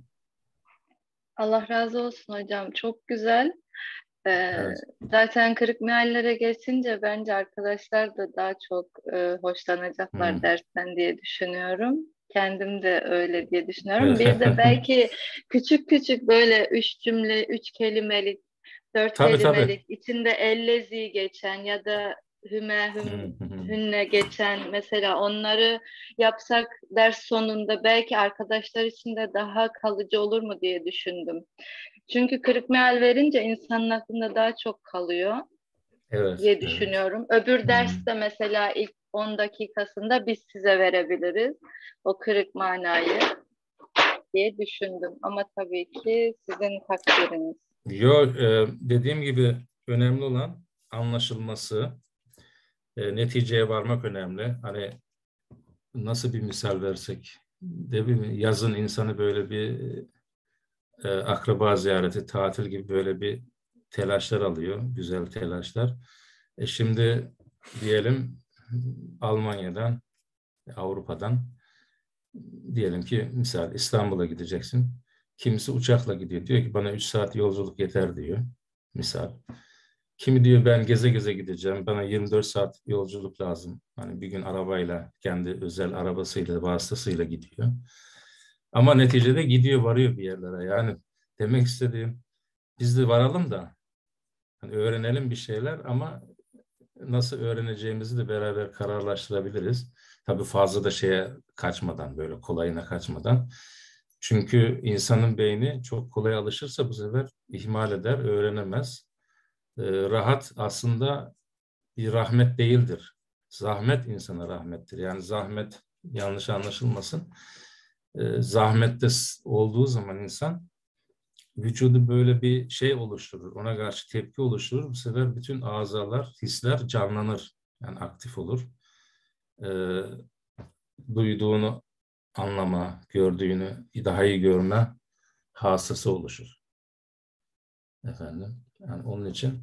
Allah razı olsun hocam. Çok güzel. Ee, Evet. zaten kırık meallere geçince bence arkadaşlar da daha çok e, hoşlanacaklar Hmm. dersten diye düşünüyorum. Kendim de öyle diye düşünüyorum. Evet. Bir de belki küçük küçük böyle üç cümle, üç kelimelik, dört Tabii tabii. kelimelik, içinde ellezi geçen ya da hüme, Hı hüm, hı hı. hünne geçen mesela onları yapsak ders sonunda belki arkadaşlar için de daha kalıcı olur mu diye düşündüm. Çünkü kırık meal verince insanın aklında daha çok kalıyor Evet, diye evet. düşünüyorum. Öbür Hmm. derste mesela ilk on dakikasında biz size verebiliriz o kırık manayı diye düşündüm. Ama tabii ki sizin takdiriniz. Yo, e, dediğim gibi önemli olan anlaşılması, e, neticeye varmak önemli. Hani nasıl bir misal versek, değil mi? Yazın insanı böyle bir e, akraba ziyareti, tatil gibi böyle bir telaşlar alıyor, güzel telaşlar. E şimdi diyelim Almanya'dan, Avrupa'dan diyelim ki misal İstanbul'a gideceksin. Kimisi uçakla gidiyor. Diyor ki bana üç saat yolculuk yeter diyor. Misal. Kimi diyor ben geze geze gideceğim. Bana yirmi dört saat yolculuk lazım. Hani bir gün arabayla, kendi özel arabasıyla, vasıtasıyla gidiyor. Ama neticede gidiyor, varıyor bir yerlere. Yani demek istediğim biz de varalım da hani öğrenelim bir şeyler ama nasıl öğreneceğimizi de beraber kararlaştırabiliriz. Tabii fazla da şeye kaçmadan, böyle kolayına kaçmadan. Çünkü insanın beyni çok kolay alışırsa bu sefer ihmal eder, öğrenemez. Ee, rahat aslında bir rahmet değildir. Zahmet insana rahmettir. Yani zahmet yanlış anlaşılmasın. Ee, zahmette olduğu zaman insan vücudu böyle bir şey oluşturur. Ona karşı tepki oluşturur. Bu sefer bütün azalar, hisler canlanır. Yani aktif olur. Ee, duyduğunu anlama, gördüğünü daha iyi görme hasısı oluşur. Efendim. Yani onun için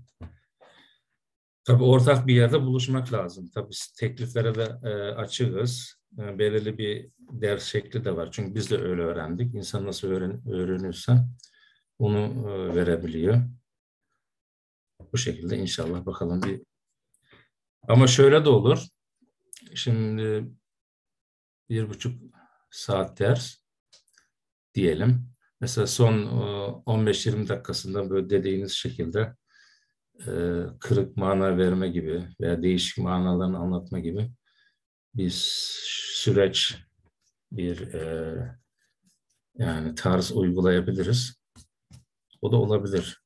tabii ortak bir yerde buluşmak lazım. Tabii tekliflere de e, açığız. E, belirli bir ders şekli de var. Çünkü biz de öyle öğrendik. İnsan nasıl öğren öğrenirse onu e, verebiliyor. Bu şekilde inşallah bakalım bir. Ama şöyle de olur. Şimdi bir buçuk saat ders diyelim. Mesela son e, on beş yirmi dakikasında böyle dediğiniz şekilde e, kırık mana verme gibi veya değişik manalarını anlatma gibi bir süreç, bir e, yani tarz uygulayabiliriz. O da olabilir.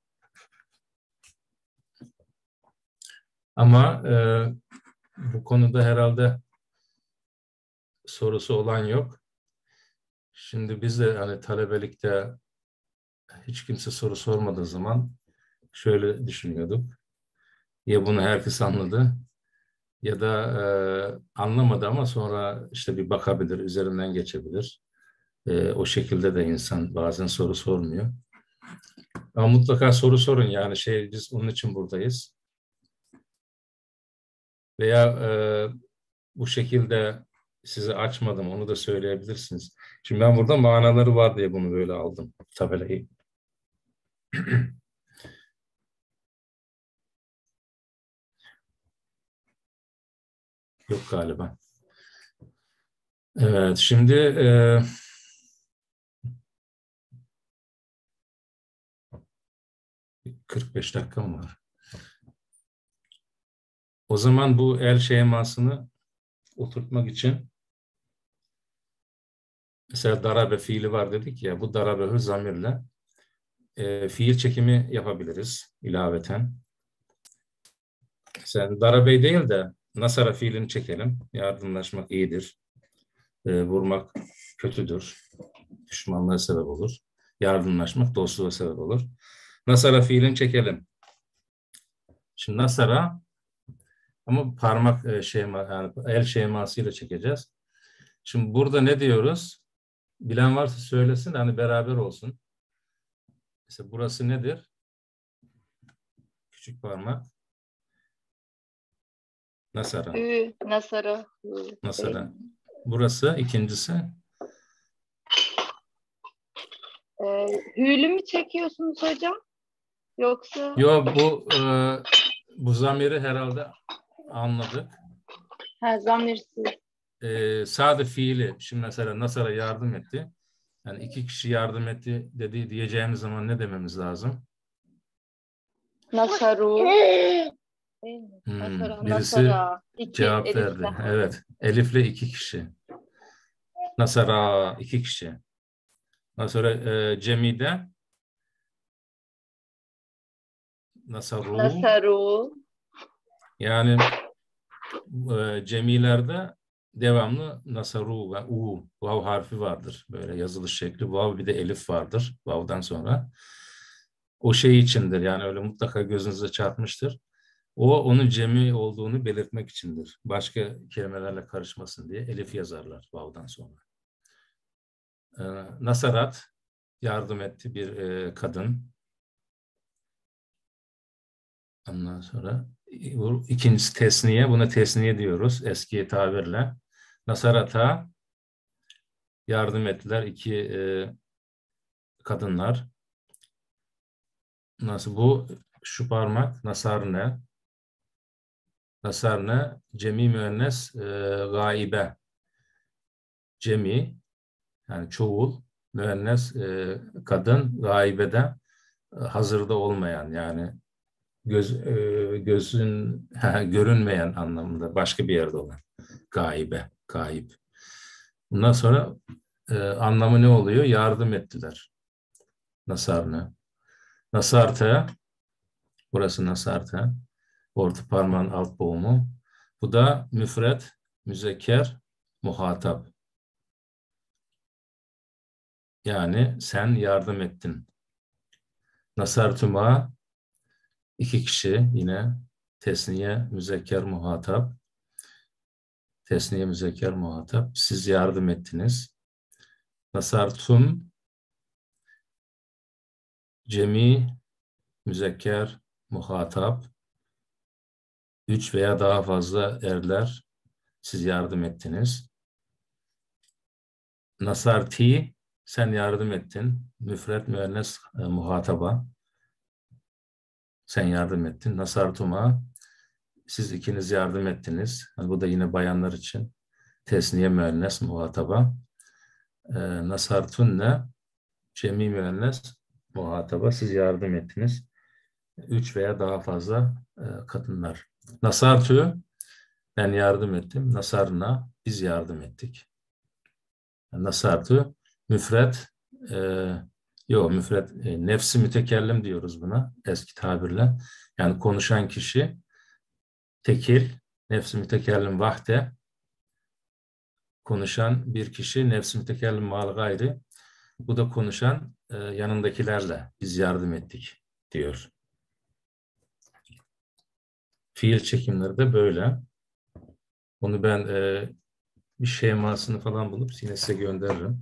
Ama e, bu konuda herhalde sorusu olan yok. Şimdi biz de hani talebelikte hiç kimse soru sormadığı zaman şöyle düşünüyorduk. Ya bunu herkes anladı ya da e, anlamadı ama sonra işte bir bakabilir, üzerinden geçebilir. E, o şekilde de insan bazen soru sormuyor. Ama mutlaka soru sorun yani şey biz onun için buradayız. Veya e, bu şekilde sizi açmadım onu da söyleyebilirsiniz. Şimdi ben burada manaları var diye bunu böyle aldım tabelayı. Yok galiba. Evet şimdi e, kırk beş dakikam var. O zaman bu el şemasını oturtmak için mesela darabe fiili var dedik ya bu darabe zamirle e, fiil çekimi yapabiliriz ilaveten. Sen darabe değil de nasara fiilini çekelim. Yardımlaşmak iyidir. E, vurmak kötüdür. Düşmanlığa sebep olur. Yardımlaşmak dostluğa sebep olur. Nasara fiilini çekelim. Şimdi nasara ama parmak e, şema, yani el şemasıyla çekeceğiz. Şimdi burada ne diyoruz? Bilen varsa söylesin, hani beraber olsun. Mesela burası nedir? Küçük parmak. Nasara. Ü, Nasara. Ü, Nasara. Burası ikincisi. Ee, hü'lü mü çekiyorsunuz hocam? Yoksa Yo, bu e, bu zamiri herhalde anladık. ha, zamirsiz. E, sade fiili. Şimdi mesela Nasara yardım etti. Yani iki kişi yardım etti dediği diyeceğimiz zaman ne dememiz lazım? Nasaru. Değil mi? Hmm, Nasara, birisi Nasara. İki cevap elifle. verdi. Evet. Elif'le iki kişi. Nasara iki kişi. Ondan sonra e, Cemi'de Nasaru. Nasaru. Yani e, Cemilerde devamlı Nasaru ve U, vav harfi vardır. Böyle yazılış şekli. Vav bir de elif vardır. Vav'dan sonra. O şey içindir. Yani öyle mutlaka gözünüze çarpmıştır. O onun cemi olduğunu belirtmek içindir. Başka kelimelerle karışmasın diye elif yazarlar vav'dan sonra. Ee, Nasarat yardım etti bir e, kadın. Ondan sonra bu ikincisi tesniye. Buna tesniye diyoruz eski tabirle. Nasarata yardım ettiler iki e, kadınlar. Nasıl bu? Şu parmak nasarne. Nasarne cemi müennes e, gaibe. Cemi yani çoğul, müennes e, kadın, gaibede e, hazırda olmayan yani göz e, gözün ha, görünmeyen anlamında başka bir yerde olan gaibe, gaib. Bundan sonra e, anlamı ne oluyor? Yardım ettiler. Nasarne. Nasarte, burası nasarte. Orta parmağın alt boğumu. Bu da müfret, müzekker, muhatap. Yani sen yardım ettin. Nasartuma iki kişi yine tesniye müzekker muhatap. Tesniye müzekker muhatap. Siz yardım ettiniz. Nasartum cemi müzekker muhatap. Üç veya daha fazla erler. Siz yardım ettiniz. Nasarti sen yardım ettin. Müfret müennes e, muhataba. Sen yardım ettin. Nasartuma siz ikiniz yardım ettiniz. Yani bu da yine bayanlar için tesniye müennes muhataba. E, Nasartunne cemi müennes muhataba. Siz yardım ettiniz. Üç veya daha fazla e, kadınlar. Nasartü ben yardım ettim. Nasarna biz yardım ettik. Nasartü müfret e, yok müfret e, nefsi mütekellim diyoruz buna eski tabirle. Yani konuşan kişi tekil, nefsi mütekellim vahde, konuşan bir kişi nefsi mütekellim mal gayri. Bu da konuşan e, yanındakilerle biz yardım ettik diyor. Fiil çekimleri de böyle. Onu ben e, bir şemasını falan bulup yine size gönderirim.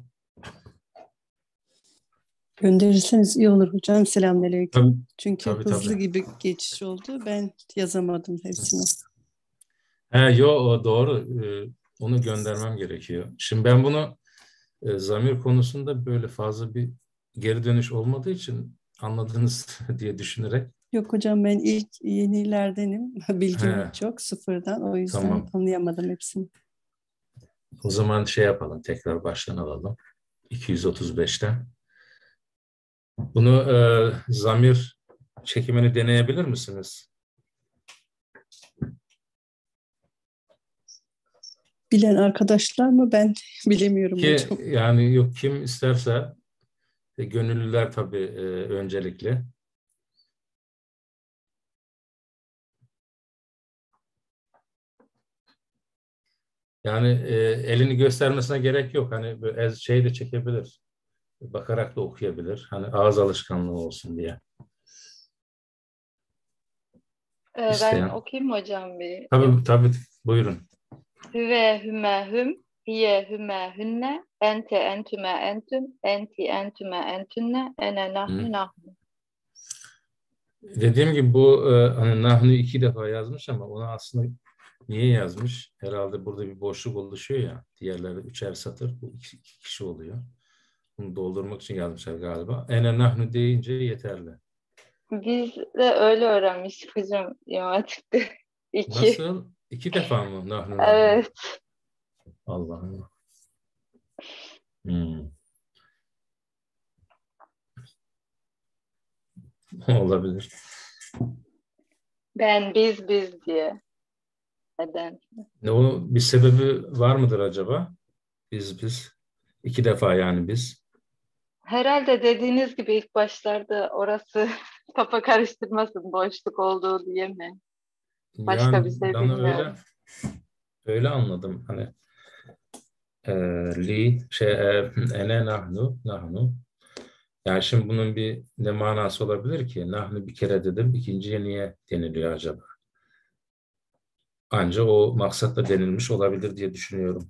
Gönderirseniz iyi olur hocam. Selamünaleyküm. Tabii, Çünkü tabii, hızlı tabii. gibi geçiş oldu. Ben yazamadım hepsini. He, yo o doğru. Ee, onu göndermem gerekiyor. Şimdi ben bunu e, zamir konusunda böyle fazla bir geri dönüş olmadığı için anladınız diye düşünerek. Yok hocam ben ilk yenilerdenim. Bilgim He, çok sıfırdan. O yüzden tamam. anlayamadım hepsini. O zaman şey yapalım. Tekrar baştan alalım. iki yüz otuz beşte. Bunu e, zamir çekimini deneyebilir misiniz? Bilen arkadaşlar mı? Ben bilemiyorum Ki hocam. yani yok kim isterse e, gönüllüler tabii e, öncelikli. Yani e, elini göstermesine gerek yok. Hani böyle ez- şey de çekebilir. Bakarak da okuyabilir. Hani ağız alışkanlığı olsun diye. Ee, ben İsteyen. okuyayım mı hocam bir? Tabii tabii, buyurun. Hüve hüme hüm, hiye hüme hünne, ente entüme entüm, enti entüme entünne, ene Hı. nahnu nahnu. Dediğim gibi bu e, hani Nahnu iki defa yazmış ama onu aslında niye yazmış? Herhalde burada bir boşluk oluşuyor ya. Diğerleri üçer satır. Bu iki, iki kişi oluyor. Bunu doldurmak için yazmışlar galiba. Ene Nahnu deyince yeterli. Biz de öyle öğrenmiştik hocam İmam Hatip'te. İki. Nasıl? İki defa mı Nahnu Nahnu? Evet. Allah Allah. Hmm. Olabilir. Ben biz biz diye. Neden? Ne o, bir sebebi var mıdır acaba? Biz biz. İki defa yani biz. Herhalde dediğiniz gibi ilk başlarda orası kafa karıştırmasın boşluk olduğu diye mi? Başka Yani bir şey bana öyle bilmiyorum. öyle anladım. Hani e, li şey e, ene nahnu nahnu. Yani şimdi bunun bir ne manası olabilir ki? Nahnu bir kere dedim. İkinciye niye deniliyor acaba? Anca o maksatla denilmiş olabilir diye düşünüyorum.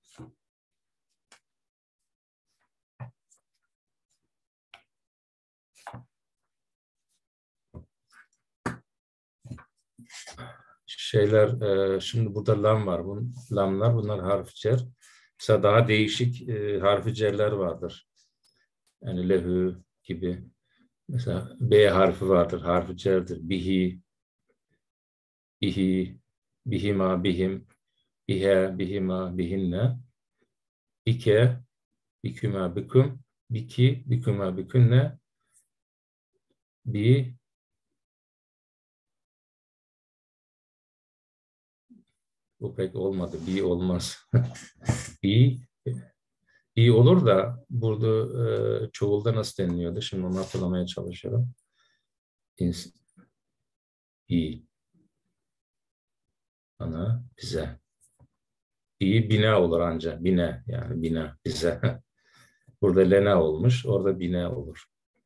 Şeyler e, şimdi burada lam var. Bun, lamlar bunlar harf cer. Mesela daha değişik e, harfi cerler vardır. Yani lehü gibi. Mesela B harfi vardır. Harfi cerdir. Bihi, bihi, bihima, bihim, bihe, bihima, bihinne. Bike, biküma, biküm, biki, biküma, bikünne, bi, bu pek olmadı. Bi olmaz. Bi, bi olur da burada e, çoğulda nasıl deniliyordu? Şimdi onu hatırlamaya çalışıyorum. İns, bi, bana, bize. Bi, bina olur anca. Bine, yani bina, bize. Burada lena olmuş, orada bina olur.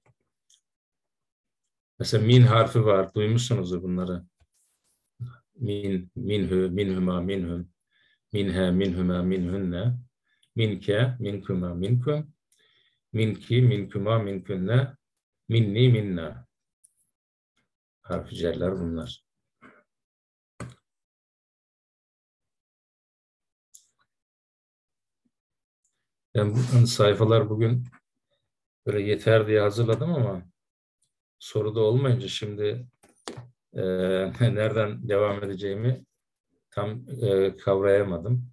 Mesela min harfi var. Duymuşsunuzdur bunları. Min, minhü, minhüma, minhüm, minhe, minhüma, minhünne, minke, minküma, minküm, minki, minküma, minkünne, minni, minna. Harfi cerler bunlar. Ben bu sayfalar bugün böyle yeter diye hazırladım ama soruda olmayınca şimdi e, nereden devam edeceğimi tam e, kavrayamadım.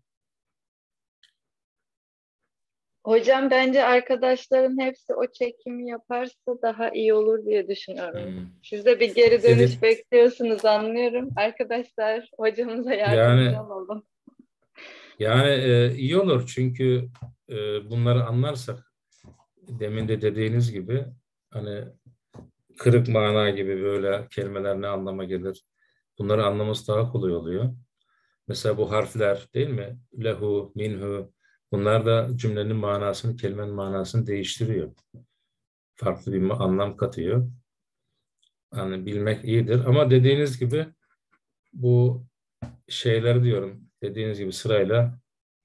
Hocam bence arkadaşların hepsi o çekimi yaparsa daha iyi olur diye düşünüyorum. Hmm. Siz de bir geri dönüş Dedi, bekliyorsunuz anlıyorum. Arkadaşlar hocamıza yardımcı yani olalım. yani e, iyi olur çünkü e, bunları anlarsak demin de dediğiniz gibi hani kırık mana gibi böyle kelimeler ne anlama gelir? Bunları anlaması daha kolay oluyor. Mesela bu harfler değil mi? Lehu, minhu. Bunlar da cümlenin manasını, kelimenin manasını değiştiriyor. Farklı bir anlam katıyor. Yani bilmek iyidir. Ama dediğiniz gibi bu şeyleri diyorum. Dediğiniz gibi sırayla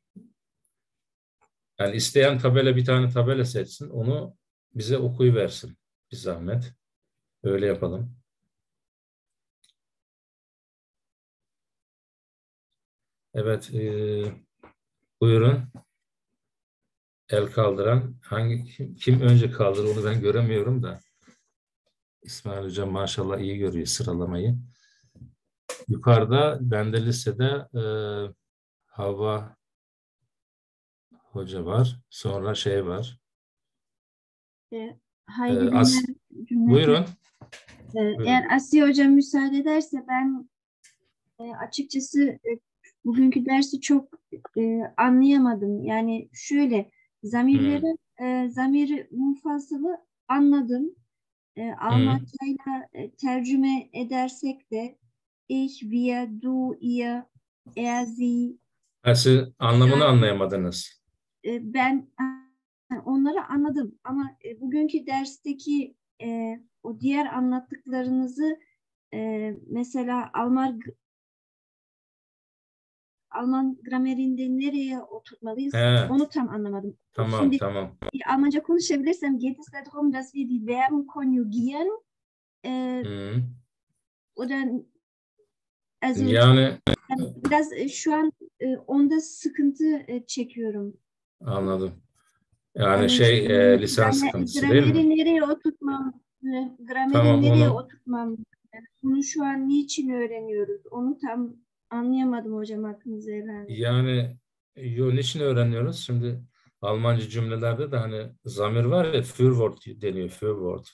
yani isteyen tabela bir tane tabela seçsin. Onu bize okuyuversin. Bir zahmet. Öyle yapalım. Evet. E, buyurun. El kaldıran hangi kim, kim önce kaldırır onu ben göremiyorum da. İsmail Hocam maşallah iyi görüyor sıralamayı. Yukarıda bende listede e, Havva Hoca var. Sonra şey var. E, E, hayırlı günler As cümleten. buyurun. E, eğer Buyurun. Asiye Hocam müsaade ederse ben e, açıkçası e, bugünkü dersi çok e, anlayamadım. Yani şöyle Hmm. zamirleri e, zamiri munfasılı anladım. E, Hmm. Almancayla e, tercüme edersek de ich, wir, du, ihr, er, sie, Ha, siz anlamını Yani anlayamadınız. e, ben e, onları anladım ama e, bugünkü dersteki e, o diğer anlattıklarınızı e, mesela Alman Alman gramerinde nereye oturtmalıyız He, onu tam anlamadım. tamam Şimdi tamam. Almanca konuşabilirsem geht es darum, dass wir die Verben konjugieren e, Hı. oder also Yani yani biraz e, şu an e, onda sıkıntı e, çekiyorum. anladım. Yani Yani şey m, e, lisans gramer, sıkıntısı değil mi? grameri nereye oturtmam, e, grameri Tamam nereye onu oturtmam, yani bunu şu an niçin öğreniyoruz? Onu tam anlayamadım hocam, hakkınızı helal edin. yani yo, niçin öğreniyoruz? Şimdi Almanca cümlelerde de hani zamir var ya, Fürwort deniyor, Fürwort.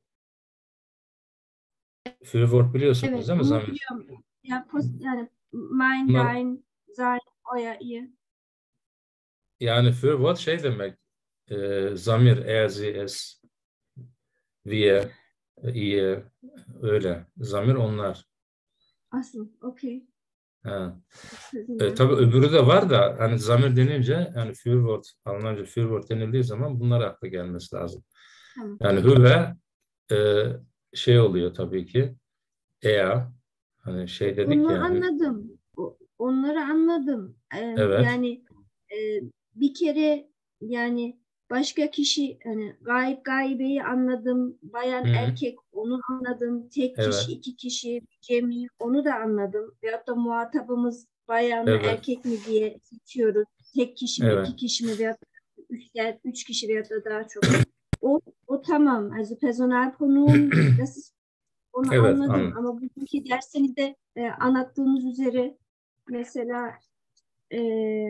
Fürwort biliyorsunuz Evet, değil mi, onu zamir? biliyorum. Yani, pos- yani mein, Bunlar dein, sein, euer, ihr. yani Fürwort şey demek, e, zamir, er, sie, es, wir, ihr, öyle. Zamir onlar. Asıl, okey. Ha. E, Kızım. tabii öbürü de var da hani zamir denince yani Fürwort, Almanca Fürwort denildiği zaman bunlar akla gelmesi lazım. Tamam. Yani Hüve e, şey oluyor tabii ki, er, hani şey dedik Onu ya, anladım. O- Onları anladım. Ee, evet, yani e, bir kere yani başka kişi, hani gayb gaybeyi anladım. Bayan hı, erkek onu anladım. Tek kişi, evet, iki kişi, cemi onu da anladım. Veyahut da muhatabımız bayan mı evet, erkek mi diye seçiyoruz. Tek kişi mi, evet, iki kişi mi, veyahut da üç, üç kişi veyahut da daha çok. O, o tamam. Also Personalpronomen, das ist, onu evet, anladım anladım. ama bugünkü dersinizde e, anlattığınız üzere mesela e,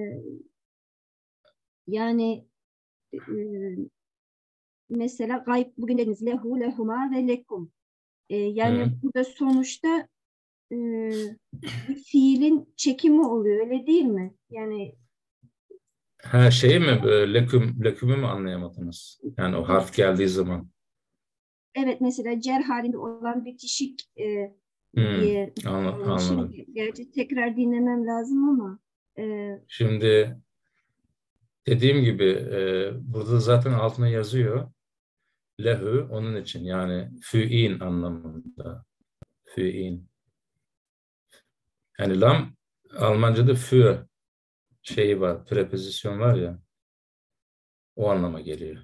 yani e, mesela gayb bugün dediniz lehu, lehuma ve lekum. E, Hı. yani burada sonuçta e, bir fiilin çekimi oluyor, öyle değil mi? Yani Ha şey mi, böyle leküm, lekümü mü anlayamadınız? Yani o e, harf geldiği zaman. evet, mesela cer halinde olan bitişik e, Hı, diye anla- e, anladım. şimdi gerçi tekrar dinlemem lazım ama e, Şimdi dediğim gibi e, burada zaten altına yazıyor. Lehü onun için, yani fü'in anlamında. Fü'in. Yani lam Almanca'da für şeyi var, prepozisyon var ya, o anlama geliyor.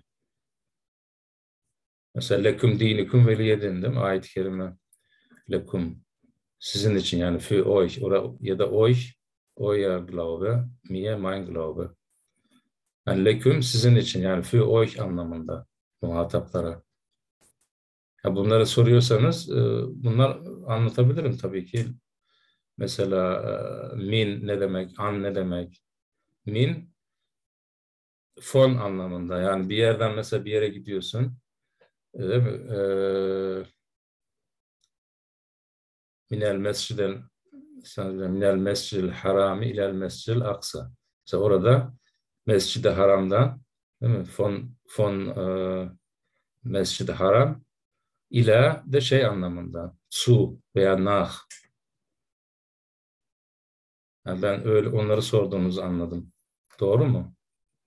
Mesela leküm dinikum veliyedin değil mi? Ayet-i kerime leküm. Sizin için yani für euch oder, ya da euch, euer Glaube, mir mein Glaube. Yani leküm sizin için yani für euch anlamında muhataplara. Ya bunları soruyorsanız e, bunlar anlatabilirim tabii ki. Mesela e, min ne demek, an ne demek? Min fon anlamında. Yani bir yerden mesela bir yere gidiyorsun. e, Değil mi? E, minel mescidel minel mescidil harami ilel mescidil aksa. Mesela orada Mescid-i Haram'dan, değil mi? Fon, fon e, Mescid-i Haram ile de şey anlamında, su veya nah. Yani ben öyle onları sorduğunuzu anladım. Doğru mu?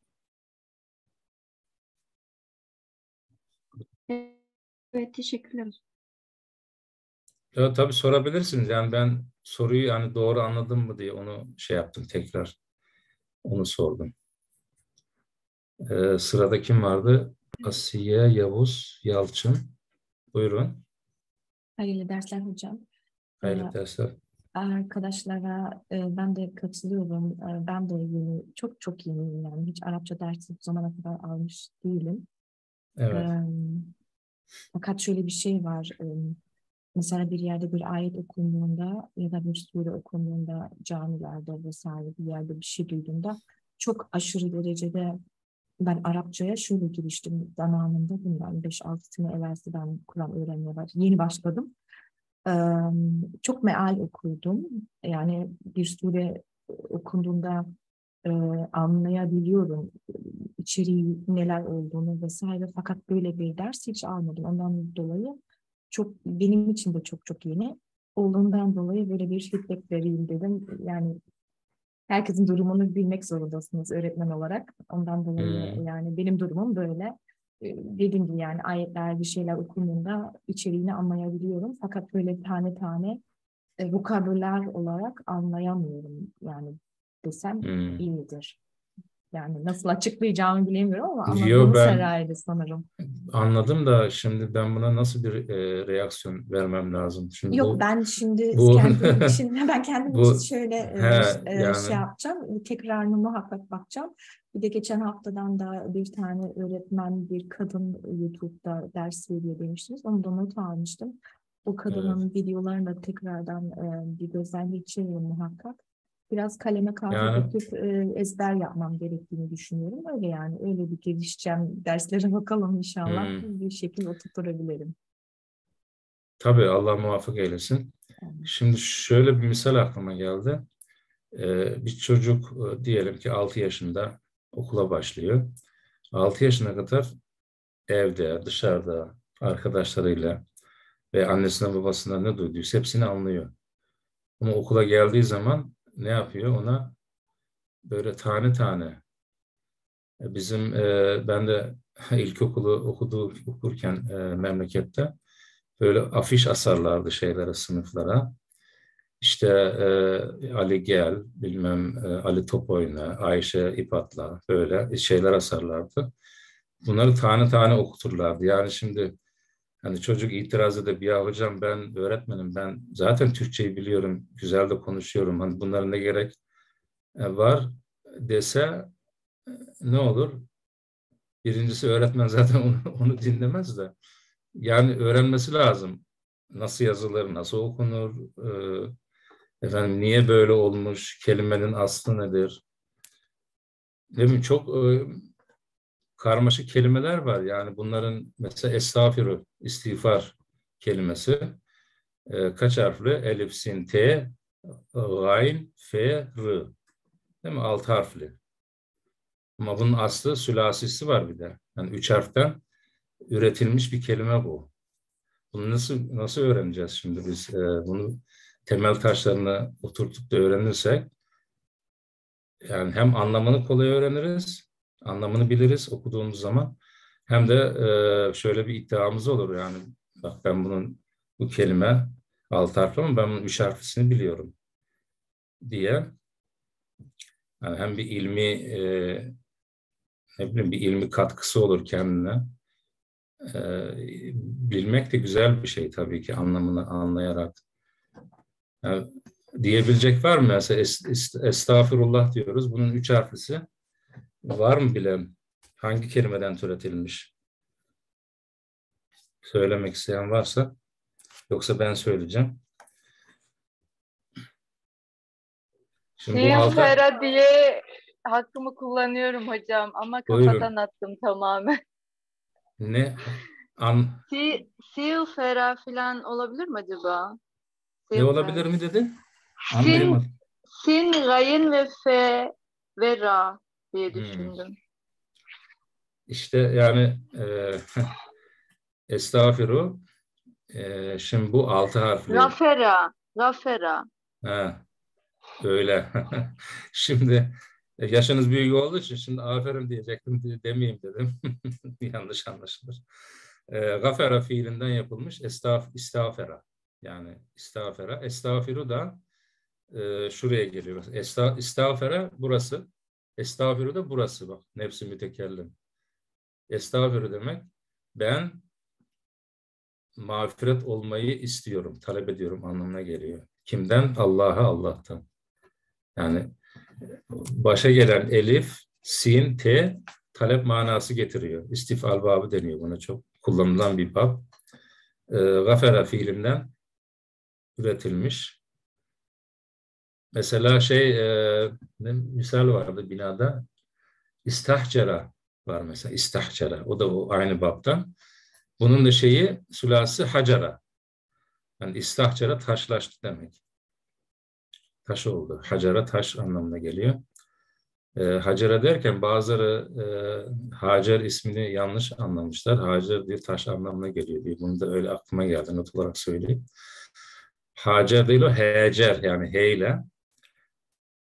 evet, teşekkürler. Evet, tabii sorabilirsiniz. Yani ben soruyu yani doğru anladım mı diye onu şey yaptım tekrar. Onu sordum. Ee, sırada kim vardı? Asiye Yavuz Yalçın. Buyurun. Hayırlı dersler hocam. Ee, Hayırlı dersler. Arkadaşlara e, ben de katılıyorum. Ee, Ben de yeni, çok çok yeniyim yani. Hiç Arapça dersi bu zamana kadar almış değilim. Evet. Ee, Fakat şöyle bir şey var. Ee, Mesela bir yerde bir ayet okunduğunda ya da bir sure okunduğunda camilerde vesaire bir yerde bir şey duyduğumda çok aşırı derecede ben Arapçaya şöyle giriştim zamanında, bundan beş altı sene evvelsi ben Kur'an öğrenmeye başladım. Yeni başladım. Ee, Çok meal okurdum. Yani bir sure okunduğunda e, anlayabiliyorum içeriği neler olduğunu vesaire. Fakat böyle bir ders hiç almadım. Ondan dolayı çok benim için de çok çok yeni olduğundan dolayı böyle bir feedback vereyim dedim. Yani herkesin durumunu bilmek zorundasınız öğretmen olarak. Ondan dolayı Hmm. yani benim durumum böyle. Ee, Dediğim gibi yani ayetler bir şeyler okunduğunda içeriğini anlayabiliyorum. Fakat böyle tane tane e, vokabüler olarak anlayamıyorum yani desem Hmm. iyidir. Yani nasıl açıklayacağımı bilemiyorum ama Yo, anladığınız ben herhalde sanırım. anladım da şimdi ben buna nasıl bir e, reaksiyon vermem lazım? Şimdi Yok bu ben şimdi bu kendim için ben kendim için bu şöyle e, he e, şey yani yapacağım. Tekrarını muhakkak bakacağım. Bir de geçen haftadan da bir tane öğretmen bir kadın YouTube'da ders veriyor demiştiniz. Onu da not almıştım. O evet. kadının videolarını da tekrardan e, bir gözden geçiririm muhakkak. Biraz kaleme kağıda Yani döküp e, ezber yapmam gerektiğini düşünüyorum. Öyle yani öyle bir gelişeceğim. Derslere bakalım inşallah. hmm, Bir şekilde oturtabilirim. tabii Allah muvaffak eylesin. Yani. Şimdi şöyle bir misal aklıma geldi. Ee, bir çocuk e, diyelim ki altı yaşında okula başlıyor. altı yaşına kadar evde, dışarıda, arkadaşlarıyla ve annesinden babasından ne duyduysa hepsini anlıyor. Ama okula geldiği zaman ne yapıyor? Ona böyle tane tane. E, Bizim e, ben de ilkokulu okuduğu okurken e, memlekette böyle afiş asarlardı şeylere, sınıflara. İşte e, Ali Gel, bilmem e, Ali Top Oyna, Ayşe İp Atla böyle şeyler asarlardı. Bunları tane tane okuturlardı. Yani şimdi hani çocuk itiraz edip ya hocam ben öğretmenim, ben zaten Türkçeyi biliyorum, güzel de konuşuyorum. Hani bunlara ne gerek e, var dese e, ne olur? Birincisi öğretmen zaten onu, onu dinlemez de. Yani öğrenmesi lazım. Nasıl yazılır, nasıl okunur, e, efendim niye böyle olmuş, kelimenin aslı nedir? Değil mi? Çok e, karmaşık kelimeler var. Yani bunların mesela estağfiru, istiğfar kelimesi e, kaç harfli? Elif, sin, te, gayn, fe, r. Değil mi? Altı harfli. Ama bunun aslı sülasisi var bir de. Yani üç harften üretilmiş bir kelime bu. Bunu nasıl nasıl öğreneceğiz şimdi biz? E, bunu temel taşlarını oturtup da öğrenirsek yani hem anlamını kolay öğreniriz, anlamını biliriz okuduğumuz zaman hem de e, şöyle bir iddiamız olur yani bak ben bunun bu kelime altı harfli ama ben bunun üç harflisini biliyorum diye yani hem bir ilmi e, ne bileyim bir ilmi katkısı olur kendine. E, bilmek de güzel bir şey tabii ki anlamını anlayarak. Yani diyebilecek var mı? Mesela es, es, estağfurullah diyoruz. Bunun üç harflisi var mı bilen? Hangi kelimeden türetilmiş? Söylemek isteyen varsa. Yoksa ben söyleyeceğim. Şimdi bu alta... Silfera diye hakkımı kullanıyorum hocam ama kafadan Buyurun. attım tamamen. Ne? An... Si, silfera falan olabilir mi acaba? Ne olabilir mi dedin? Sin, Anlayamadım. sin, gayın ve fe ve ra diye Hmm. düşündüm. İşte yani e, estağfiru e, şimdi bu altı harfli. Gafera, gafera. Ha, öyle. Şimdi yaşınız büyük olduğu için şimdi aferin diyecektim demeyeyim dedim. Yanlış anlaşılır. E, gafera fiilinden yapılmış estağf, istağfera. Yani istağfera. Estağfiru da e, şuraya geliyor. Esta, istağfera burası. Estağfiru da burası bak. Nefsi mütekellim. Estağfiru demek ben mağfiret olmayı istiyorum, talep ediyorum anlamına geliyor. Kimden? Allah'a, Allah'tan. Yani başa gelen elif, sin, te talep manası getiriyor. İstifal babı deniyor buna, çok kullanılan bir bab. E, gafera fiilinden üretilmiş. Mesela şey e, ne, misal vardı binada. İstahcera var mesela. İstahcera. O da o aynı babdan. Bunun da şeyi sülası hacara. Yani istahcara taşlaştı demek. Taş oldu. Hacara taş anlamına geliyor. E, Hacara derken bazıları e, Hacer ismini yanlış anlamışlar. Hacer diye taş anlamına geliyor diye. Bunu da öyle aklıma geldi. Not olarak söyleyeyim. Hacer değil o Hecer yani H ile.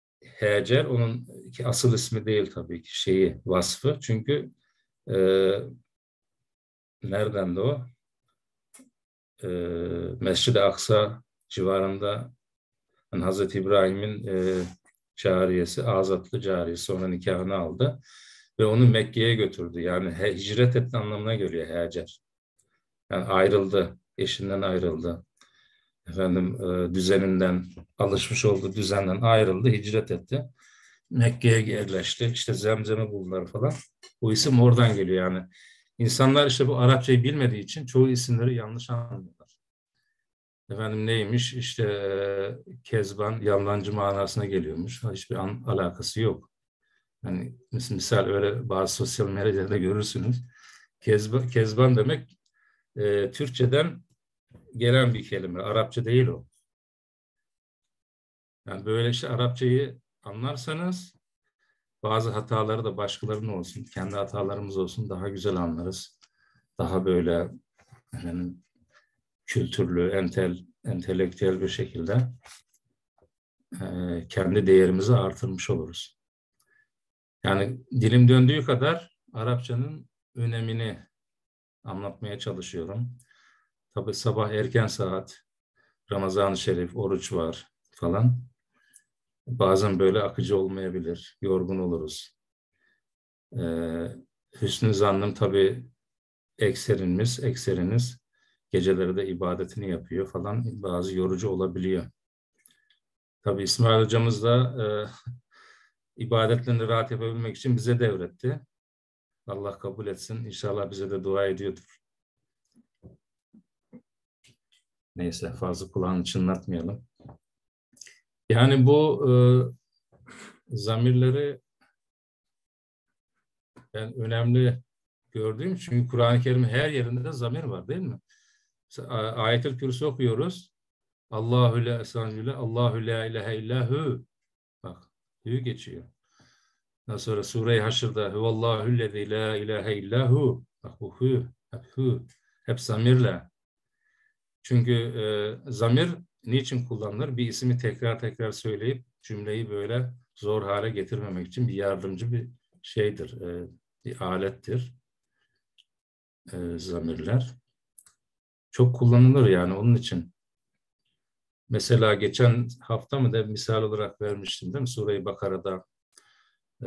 Hacer onun ki asıl ismi değil tabii ki, şeyi, vasfı. Çünkü e, nereden de o? E, Mescid-i Aksa civarında yani Hazreti İbrahim'in e, cariyesi, azatlı cariyesi ona nikahını aldı ve onu Mekke'ye götürdü. Yani he, hicret etti anlamına geliyor Hacer. Yani ayrıldı, eşinden ayrıldı. Efendim e, düzeninden, alışmış olduğu düzenden ayrıldı, hicret etti. Mekke'ye yerleşti. İşte Zemzem'i buldular falan. Bu isim oradan geliyor yani. İnsanlar işte bu Arapçayı bilmediği için çoğu isimleri yanlış anlıyorlar. Efendim neymiş? İşte e, kezban, yalancı manasına geliyormuş. Hiçbir an, alakası yok. Yani misal öyle bazı sosyal medyada görürsünüz. Kezban, kezban demek e, Türkçeden gelen bir kelime. Arapça değil o. Yani böyle işte Arapçayı anlarsanız bazı hataları da başkalarının olsun, kendi hatalarımız olsun daha güzel anlarız. Daha böyle efendim, kültürlü, entel, entelektüel bir şekilde e, kendi değerimizi artırmış oluruz. Yani dilim döndüğü kadar Arapçanın önemini anlatmaya çalışıyorum. Tabii sabah erken saat, Ramazan-ı Şerif, oruç var falan. Bazen böyle akıcı olmayabilir, yorgun oluruz. Ee, Hüsnü zannım tabii ekserimiz, ekseriniz geceleri de ibadetini yapıyor falan. Bazı yorucu olabiliyor. Tabii İsmail hocamız da e, ibadetlerini rahat yapabilmek için bize devretti. Allah kabul etsin. İnşallah bize de dua ediyordur. Neyse fazla kulağını çınlatmayalım. Yani bu e, zamirleri ben önemli gördüğüm, çünkü Kur'an-ı Kerim'in her yerinde de zamir var değil mi? Ayet-el Kürsü okuyoruz. Allahu la esanüle, Allahu la ilahe illahu. Bak, hü geçiyor. Daha sonra Sure-i Haşr'da Huvallahu lezi la ilahe illahu. Bak bu hü, hep hü, hep zamirle. Çünkü e, zamir niçin kullanılır? Bir ismi tekrar tekrar söyleyip cümleyi böyle zor hale getirmemek için bir yardımcı bir şeydir, e, bir alettir. E, zamirler. Çok kullanılır yani onun için. Mesela geçen hafta mı da misal olarak vermiştim değil mi? Sure-i Bakara'da e,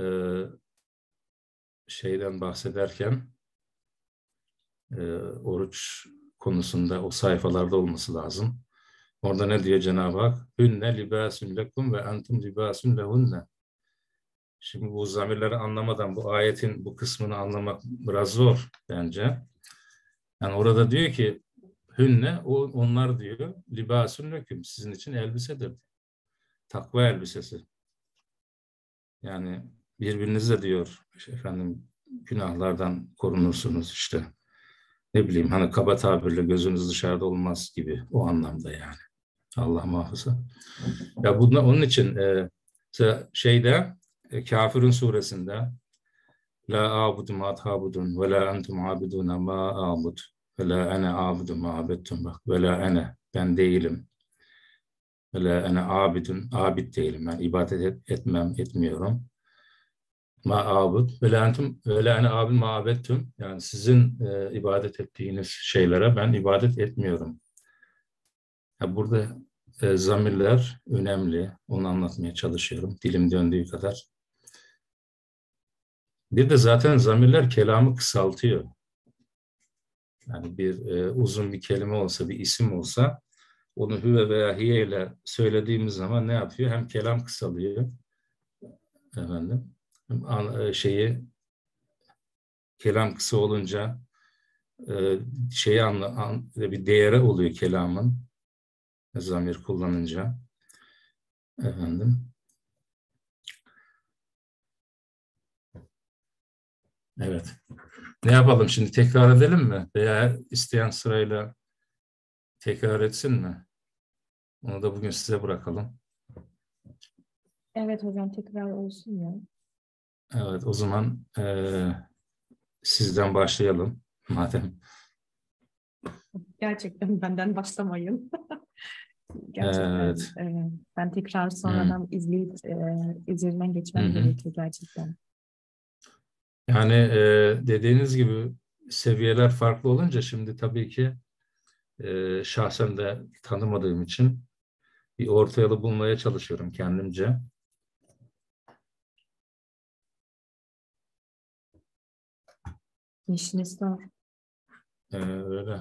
şeyden bahsederken e, oruç konusunda o sayfalarda olması lazım. Orada ne diyor Cenab-ı Hak? Hünne libâsün lekum ve entum libâsün lehunne. Şimdi bu zamirleri anlamadan bu ayetin bu kısmını anlamak biraz zor bence. Yani orada diyor ki hünne, onlar diyor libâsün leküm, sizin için elbisedir. Takva elbisesi. Yani birbirinizle diyor efendim günahlardan korunursunuz işte. Ne bileyim hani kaba tabirle gözünüz dışarıda olmaz gibi o anlamda yani. Allah muhafaza. Ya bunlar onun için e, şeyde e, Kafirun suresinde la a'budu ma ta'budun ve la entum abiduna ma a'bud ve la ene a'budu ma abettum, bak ve la ene, ben değilim. Ve la ene abidun, abid değilim. Ben ibadet et, etmem, etmiyorum. Ma abud ve la entum ve la ene abid ma abettum, yani sizin e, ibadet ettiğiniz şeylere ben ibadet etmiyorum. Ya burada e, zamirler önemli. Onu anlatmaya çalışıyorum. Dilim döndüğü kadar. Bir de zaten zamirler kelamı kısaltıyor. Yani bir e, uzun bir kelime olsa, bir isim olsa onu hüve veya hiye ile söylediğimiz zaman ne yapıyor? Hem kelam kısalıyor. Efendim. Hem an, şeyi kelam kısa olunca e, şeyi anla, an, bir değeri oluyor kelamın. Zamir kullanınca. Efendim. Evet. Ne yapalım şimdi? Tekrar edelim mi? Veya isteyen sırayla tekrar etsin mi? Onu da bugün size bırakalım. Evet hocam, tekrar olsun ya. Evet, o zaman e, sizden başlayalım. Madem. Gerçekten benden başlamayın. Gerçekten. Evet. e, ben tekrar sonradan izleyip e, üzerinden geçmem Hı hı. gerekiyor gerçekten. Yani e, dediğiniz gibi seviyeler farklı olunca şimdi tabii ki e, şahsen de tanımadığım için bir orta yolu bulmaya çalışıyorum kendimce. İşiniz zor. E, öyle.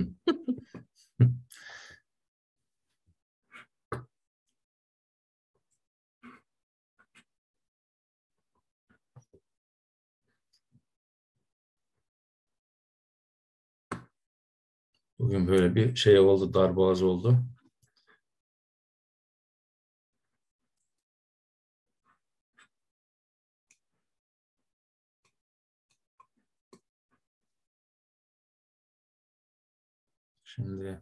Bugün böyle bir şey oldu, darboğaz oldu. Şimdi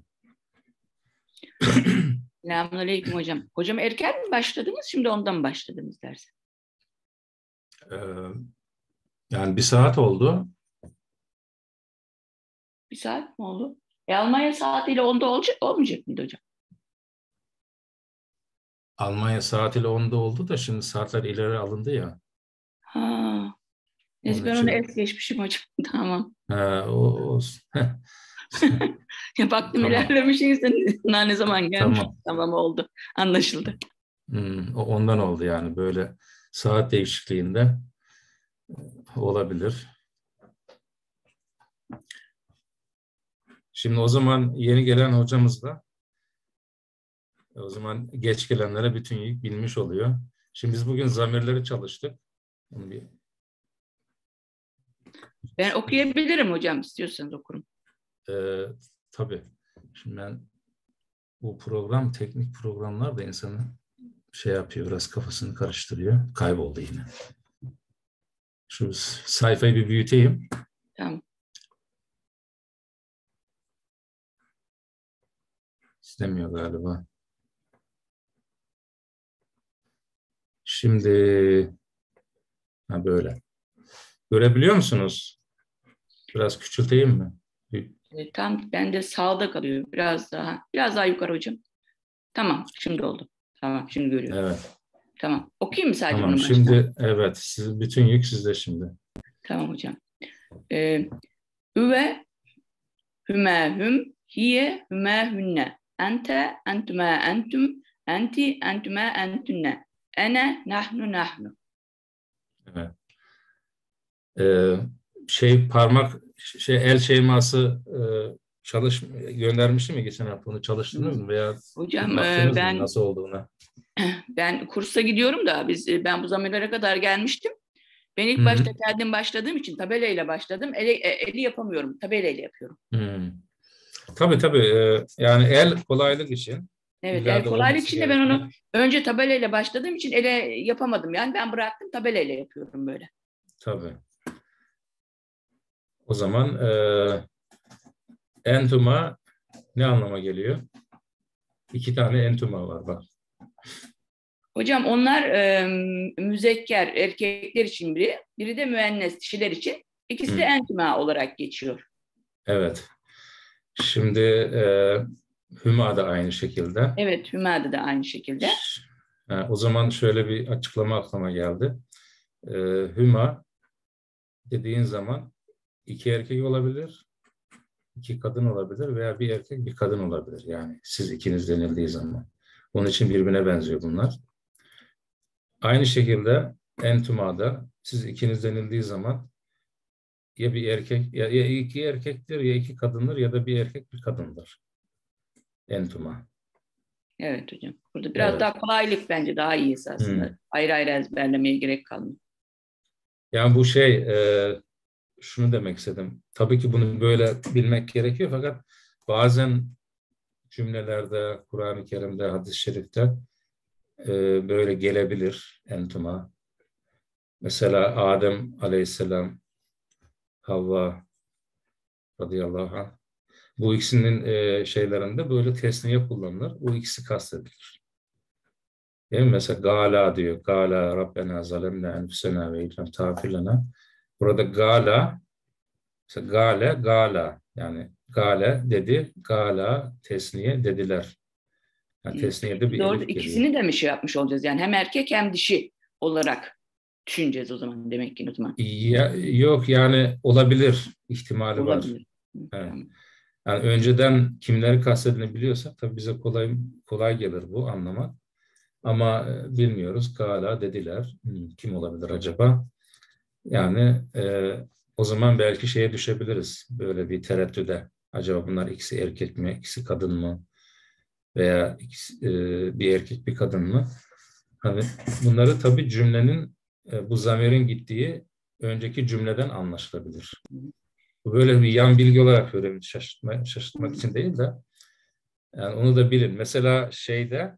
Selamünaleyküm hocam. Hocam erken mi başladınız, şimdi ondan mı başladınız derse? e, yani bir saat oldu. Bir saat mi oldu? E, Almanya saatiyle onda olacak, olmayacak mıydı hocam? Almanya saatiyle onda oldu da şimdi saatler ileri alındı ya. Ha. Neyse, Onun ben onu için es geçmişim hocam. Tamam. ha, o, o Ya baktım tamam. ilerlemişsiniz de ne zaman gelmiş. Tamam. Tamam, oldu. Anlaşıldı. Hmm, o ondan oldu yani böyle saat değişikliğinde olabilir. Şimdi o zaman yeni gelen hocamız da o zaman geç gelenlere bütün yük bilmiş oluyor. Şimdi biz bugün zamirleri çalıştık. Onu bir, Ben okuyabilirim hocam, istiyorsanız okurum. e, tabii. Şimdi ben bu program, teknik programlar da insanı şey yapıyor, biraz kafasını karıştırıyor. Kayboldu yine. Şu sayfayı bir büyüteyim. Tamam. İstemiyor galiba. Şimdi ha böyle. Görebiliyor musunuz? Biraz küçülteyim mi? E, tam bende sağda kalıyor. Biraz daha. Biraz daha yukarı hocam. Tamam. Şimdi oldu. Tamam. Şimdi görüyorum. Evet. Tamam. Okuyayım mı sadece Tamam. bunu baştan? Şimdi evet. Siz, bütün yük sizde şimdi. Tamam hocam. Ee, Üve hümehüm hiye hümehünne. Ente entüme entüm enti entüme entünne. Ene nahnu nahnu. Evet. Ee, şey parmak şey el şeyması e, çalış göndermiştim mi geçen hafta, onu çalıştınız mı veya Hocam baktınız e, ben mı nasıl olduğuna? ben kursa gidiyorum da biz ben bu zamanlara kadar gelmiştim. Ben ilk Hı-hı. başta kendim başladığım için tabelayla başladım. Eli, eli yapamıyorum. Tabelayla yapıyorum. Hı. Tabii tabii. Ee, yani el kolaylık için. Evet, el kolaylık için de ben onu önce tabelayla başladığım için ele yapamadım. Yani ben bıraktım, tabelayla yapıyorum böyle. Tabii. O zaman e, entuma ne anlama geliyor? İki tane entuma var bak. Hocam onlar e, müzekker, erkekler için biri, biri de müennes, dişiler için. İkisi de Hı. entuma olarak geçiyor. Evet. Şimdi e, hüma da aynı şekilde. Evet, hümada da aynı şekilde. Ha, o zaman şöyle bir açıklama aklıma geldi. E, hüma dediğin zaman iki erkek olabilir, iki kadın olabilir veya bir erkek bir kadın olabilir. Yani siz ikiniz denildiği zaman. Onun için birbirine benziyor bunlar. Aynı şekilde entumada siz ikiniz denildiği zaman ya bir erkek ya, ya iki erkektir ya iki kadındır ya da bir erkek bir kadındır. Entuma. Evet hocam. Burada biraz Evet. daha kolaylık bence daha iyi aslında. Hmm. Ayrı ayrı ezberlemeye gerek kalmıyor. Yani bu şey e, şunu demek istedim. Tabii ki bunu böyle bilmek gerekiyor fakat bazen cümlelerde, Kur'an-ı Kerim'de, hadis-i şerifte e, böyle gelebilir entuma. Mesela Adem Aleyhisselam, Havva radıyallahu anh. Bu ikisinin e, şeylerinde böyle tesniye kullanılır. Bu ikisi kastedilir. Değil mi? Mesela Gala diyor. Gala Rabbena zalemne enfusena ve illam tağfir lena. Burada Gala, mesela Gale, Gala. Yani Gale dedi, Gala tesniye dediler. Yani tesniyede bir Doğru, elif geliyor. ikisini de mi şey yapmış olacağız? Yani hem erkek hem dişi olarak düşüneceğiz o zaman demek ki o zaman. Ya, yok yani olabilir, ihtimali var. Olabilir. Evet. Tamam. Yani önceden kimleri kastedildiğini biliyorsak tabii bize kolay kolay gelir bu anlamak. Ama e, bilmiyoruz. Gala dediler. Hmm, kim olabilir acaba? Yani e, o zaman belki şeye düşebiliriz. Böyle bir tereddüde. Acaba bunlar ikisi erkek mi, ikisi kadın mı? Veya ikisi, e, bir erkek bir kadın mı? Hani bunları tabii cümlenin e, bu zamirin gittiği önceki cümleden anlaşılabilir. Bu böyle bir yan bilgi olarak böyle şaşırtma, şaşırtmak için değil de yani onu da bilin. Mesela şeyde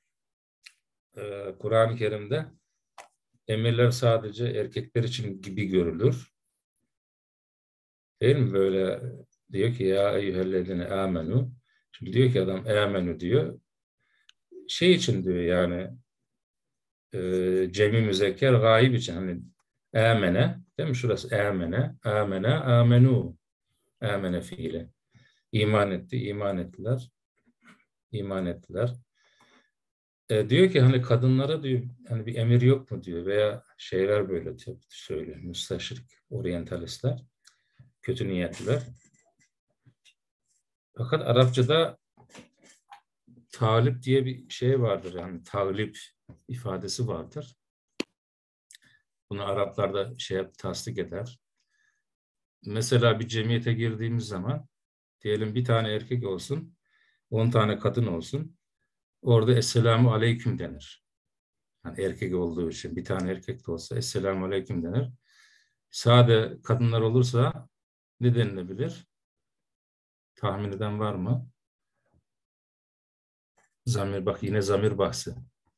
e, Kur'an-ı Kerim'de emirler sadece erkekler için gibi görülür. Değil mi? Böyle diyor ki ya eyyühellezine amenu. Şimdi diyor ki adam amenu diyor. Şey için diyor yani e, cemi müzekker gayib için hani amene değil mi? Şurası amene, amene, amenu. Amene fiili. İman etti, iman ettiler. İman ettiler. E, diyor ki hani kadınlara diyor hani bir emir yok mu diyor veya şeyler böyle diyor, söylüyor. Müsteşrik, oryantalistler, kötü niyetliler. Fakat Arapçada talip diye bir şey vardır yani talip ifadesi vardır. Bunu Araplar da şey yap, tasdik eder. Mesela bir cemiyete girdiğimiz zaman diyelim bir tane erkek olsun, on tane kadın olsun. Orada Esselamu Aleyküm denir. Yani erkek olduğu için bir tane erkek de olsa Esselamu Aleyküm denir. Sade kadınlar olursa ne denilebilir? Tahmin eden var mı? Zamir, bak yine zamir bahsi.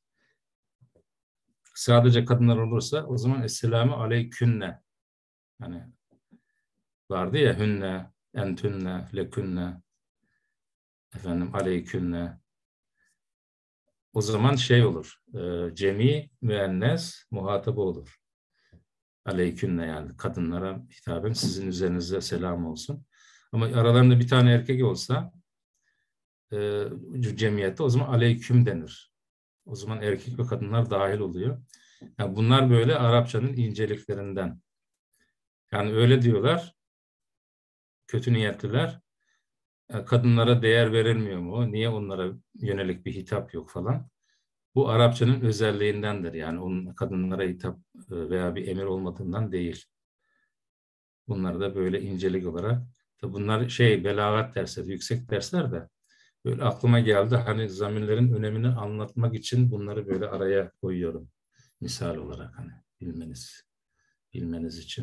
Sadece kadınlar olursa o zaman Esselamu Aleykünne. Yani vardı ya hünne, entünne, lekünne, efendim aleykünne. O zaman şey olur. E, cemi, müennes, muhatabı olur. Aleykünne yani kadınlara hitaben sizin üzerinize selam olsun. Ama aralarında bir tane erkek olsa e, cemiyette o zaman aleyküm denir. O zaman erkek ve kadınlar dahil oluyor. Yani bunlar böyle Arapçanın inceliklerinden. Yani öyle diyorlar. Kötü niyetliler. Kadınlara değer verilmiyor mu? Niye onlara yönelik bir hitap yok falan. Bu Arapçanın özelliğindendir. Yani onun kadınlara hitap veya bir emir olmadığından değil. Bunları da böyle incelik olarak. Tabii bunlar şey belagat dersleri, yüksek dersler de böyle aklıma geldi. Hani zamirlerin önemini anlatmak için bunları böyle araya koyuyorum. Misal olarak hani bilmeniz, bilmeniz için.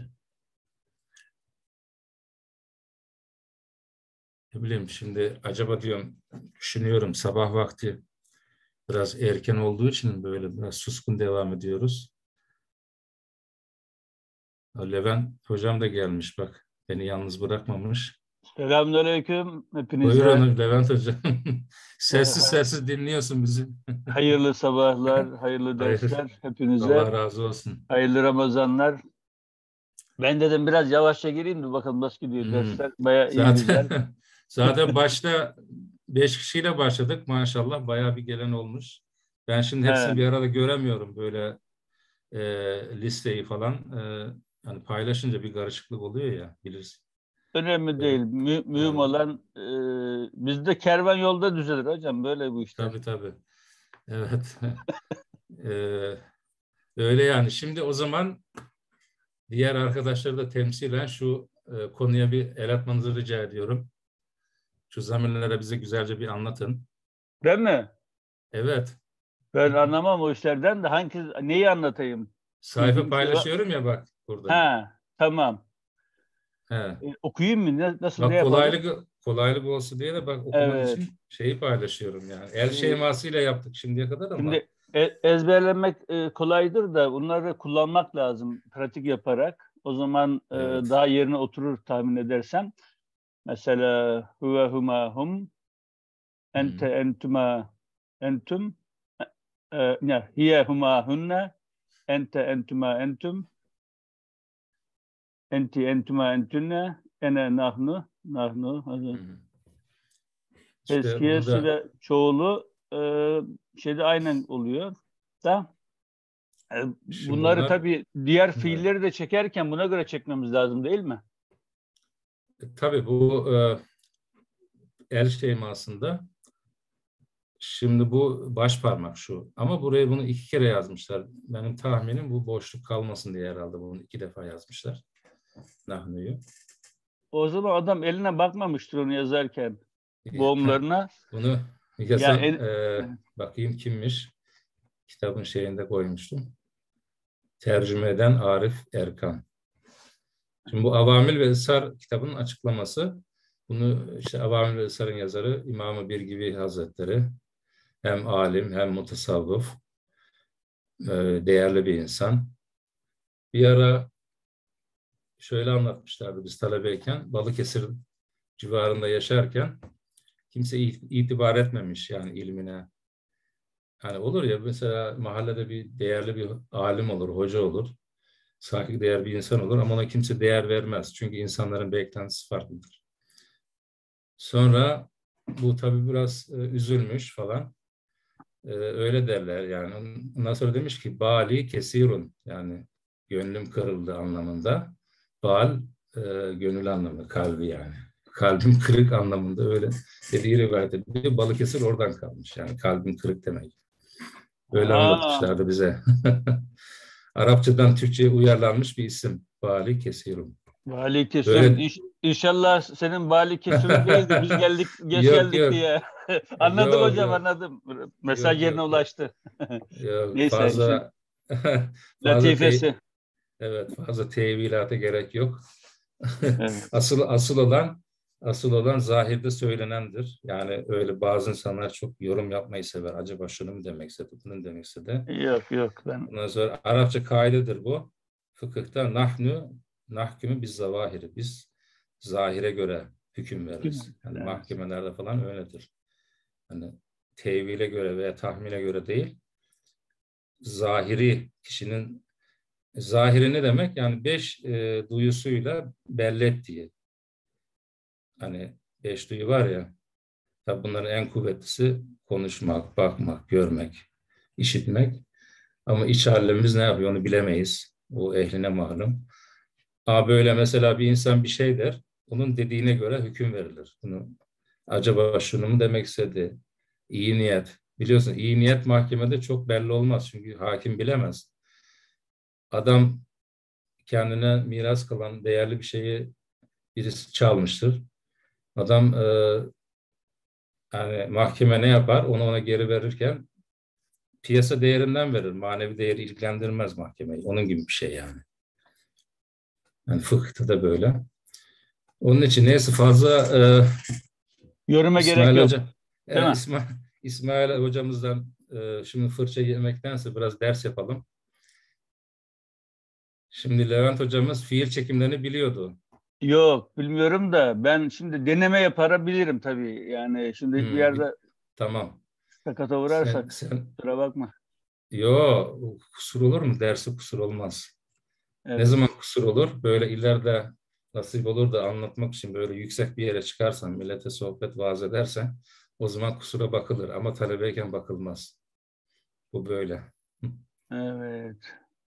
Ne bileyim şimdi acaba diyorum, düşünüyorum sabah vakti biraz erken olduğu için böyle biraz suskun devam ediyoruz. Levent hocam da gelmiş bak. Beni yalnız bırakmamış. Selamünaleyküm hepinize. Buyurun Levent hocam. Sessiz sessiz dinliyorsun bizi. Hayırlı sabahlar, hayırlı dersler Hayır. hepinize. Allah razı olsun. Hayırlı Ramazanlar. Ben dedim biraz yavaşça gireyim de bakalım nasıl gidiyor Hmm. dersler. Bayağı iyi Zaten, güzel. zaten başta beş kişiyle başladık maşallah. Bayağı bir gelen olmuş. Ben şimdi hepsini Evet. bir arada göremiyorum böyle e, listeyi falan. E, yani paylaşınca bir karışıklık oluyor ya bilirsin. Önemli Evet. değil. Mü mühim Evet. olan e, bizde kervan yolda düzelir hocam. Böyle bu işler. Tabii tabii. Evet. Ee, öyle yani. Şimdi o zaman diğer arkadaşları da temsilen şu e, konuya bir el atmanızı rica ediyorum. Şu zamirlere bize güzelce bir anlatın. Değil mi? Evet. Ben anlamam o işlerden de hangi neyi anlatayım? Sayfa İlginç bir şey var. paylaşıyorum ya bak burada. Ha, tamam. He. E, okuyayım mı? Ne, nasıl ne Bak yapalım? kolaylık kolaylık olsun diye de bak okuman Evet. için şeyi paylaşıyorum yani. El Ee, şemasıyla yaptık şimdiye kadar ama. Şimdi e- ezberlemek e, kolaydır da bunları kullanmak lazım pratik yaparak. O zaman e, Evet. daha yerine oturur tahmin edersem. Mesela huve huma hum, ente entuma entum, e, e, ne, hiye huma hunne, ente entuma entum, enti entuma entunne, ene nahnu, nahnu. Hı hı. İşte Tezkiyesi burada ve çoğulu e, şeyde aynen oluyor da e, Şimdi bunları bunlar- tabii diğer Evet. fiilleri de çekerken buna göre çekmemiz lazım değil mi? Tabii bu e, el şeymasında şimdi bu baş parmak şu. Ama buraya bunu iki kere yazmışlar. Benim tahminim bu boşluk kalmasın diye herhalde bunu iki defa yazmışlar. Nahnu'yu. O zaman adam eline bakmamıştır onu yazarken boğumlarına. Bunu yazan Ya el- e, bakayım kimmiş? Kitabın şeyinde koymuştum. Tercüme eden Arif Erkan. Şimdi bu Avamil ve Isar kitabının açıklaması. Bunu işte Avamil ve Isar'ın yazarı İmam-ı Birgivi Hazretleri. Hem alim hem mutasavvıf. e, Değerli bir insan. Bir ara şöyle anlatmışlardı biz talebeyken. Balıkesir civarında yaşarken kimse itibar etmemiş yani ilmine. Hani olur ya mesela mahallede bir değerli bir alim olur, hoca olur. Saygı değer bir insan olur ama ona kimse değer vermez. Çünkü insanların beklentisi farklıdır. Sonra bu tabii biraz e, üzülmüş falan. E, öyle derler yani. Ondan sonra demiş ki bali kesirun yani gönlüm kırıldı anlamında. Bal e, gönül anlamı, kalbi yani. Kalbim kırık anlamında öyle dediği rivayet ediliyor. Balıkesir oradan kalmış yani kalbim kırık demek. Öyle Aa. anlatmışlardı bize. Arapçadan Türkçe'ye uyarlanmış bir isim. Bali Kesirun. Vali Kesin. Böyle- İş- İnşallah senin Vali Kesin değildi. Biz geldik, geç Yok, geldik yok. diye. Anladım Yok, hocam, yok. anladım. Mesaj Yok, yerine yok. ulaştı. Yok, Neyse, fazla fazla Latifesi. te- evet fazla tevilata gerek yok. Evet. asıl asıl olan asıl olan zahirde söylenendir. Yani öyle bazı insanlar çok yorum yapmayı sever. Acaba şunu mu demek istedi, bunu mu demek istedi? Yok yok ben. Ondan sonra Arapça kaidedir bu. Fıkıhta nahnu nahkümü biz zavahiri. Biz zahire göre hüküm veririz. Yani Evet. mahkemelerde falan öyledir. Hani tevhile göre veya tahmine göre değil. Zahiri kişinin zahiri ne demek? Yani beş e, duyusuyla belli ettiği. Hani beş duyu var ya. Tabi bunların en kuvvetlisi konuşmak, bakmak, görmek, işitmek. Ama iç alemimiz ne yapıyor onu bilemeyiz. O ehline malum. Ama böyle mesela bir insan bir şey der, onun dediğine göre hüküm verilir. Bunu acaba şunu mu demek istedi? İyi niyet. Biliyorsun iyi niyet mahkemede çok belli olmaz. Çünkü hakim bilemez. Adam kendine miras kalan değerli bir şeyi birisi çalmıştır. Adam e, yani mahkeme ne yapar? Onu ona geri verirken piyasa değerinden verir. Manevi değeri ilgilendirmez mahkemeyi. Onun gibi bir şey yani. Yani fıkıhta da böyle. Onun için neyse fazla e, Yoruma gerek İsmail yok. Hoca, Değil e, mi? İsmail, İsmail hocamızdan e, şimdi fırça yemektense biraz ders yapalım. Şimdi Levent hocamız fiil çekimlerini biliyordu. Yok bilmiyorum da ben şimdi deneme yapabilirim tabii. Yani şimdi Hmm, bir yerde tamam. sakata Sen, uğrarsak sen, kusura bakma. yo kusur olur mu? Dersi kusur olmaz. Evet. Ne zaman kusur olur? Böyle ileride nasip olur da anlatmak için böyle yüksek bir yere çıkarsan, millete sohbet vaaz edersen o zaman kusura bakılır. Ama talebeyken bakılmaz. Bu böyle. Evet.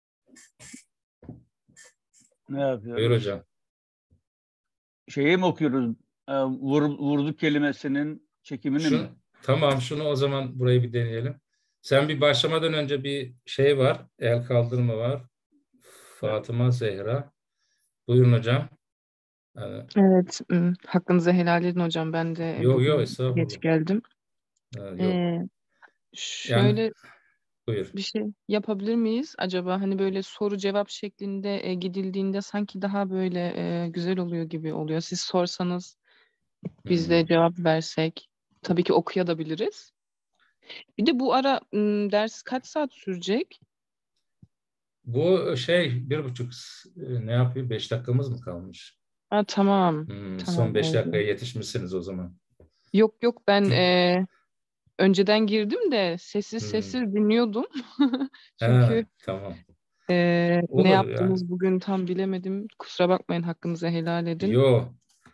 Ne Buyur yapıyoruz? hocam. Şeyi mi okuyoruz? Ee, Vur, vurdu kelimesinin çekimini Şunu, mi? tamam şunu o zaman burayı bir deneyelim. Sen bir başlamadan önce bir şey var. El kaldırma var. Fatıma Zehra. Buyurun hocam. Yani, Evet, ım, hakkınızı helal edin hocam. Ben de yok yok bugün estağfurullah. geç geldim. Ha, yok. Ee, Yani şöyle buyur. bir şey yapabilir miyiz acaba? Hani böyle soru cevap şeklinde e, gidildiğinde sanki daha böyle e, güzel oluyor gibi oluyor. Siz sorsanız biz de Hmm. cevap versek. Tabii ki okuyabiliriz. Bir de bu ara ım, ders kaç saat sürecek? Bu şey bir buçuk e, ne yapıyor? Beş dakikamız mı kalmış? Ha, tamam. Hmm, Tamam son beş oldu. dakikaya yetişmişsiniz o zaman. Yok yok ben e, önceden girdim de sessiz Hmm. sessiz dinliyordum. Çünkü Ha, tamam. Ee, ne Olur yani. yaptınız bugün tam bilemedim. Kusura bakmayın hakkınızı helal edin. Yo.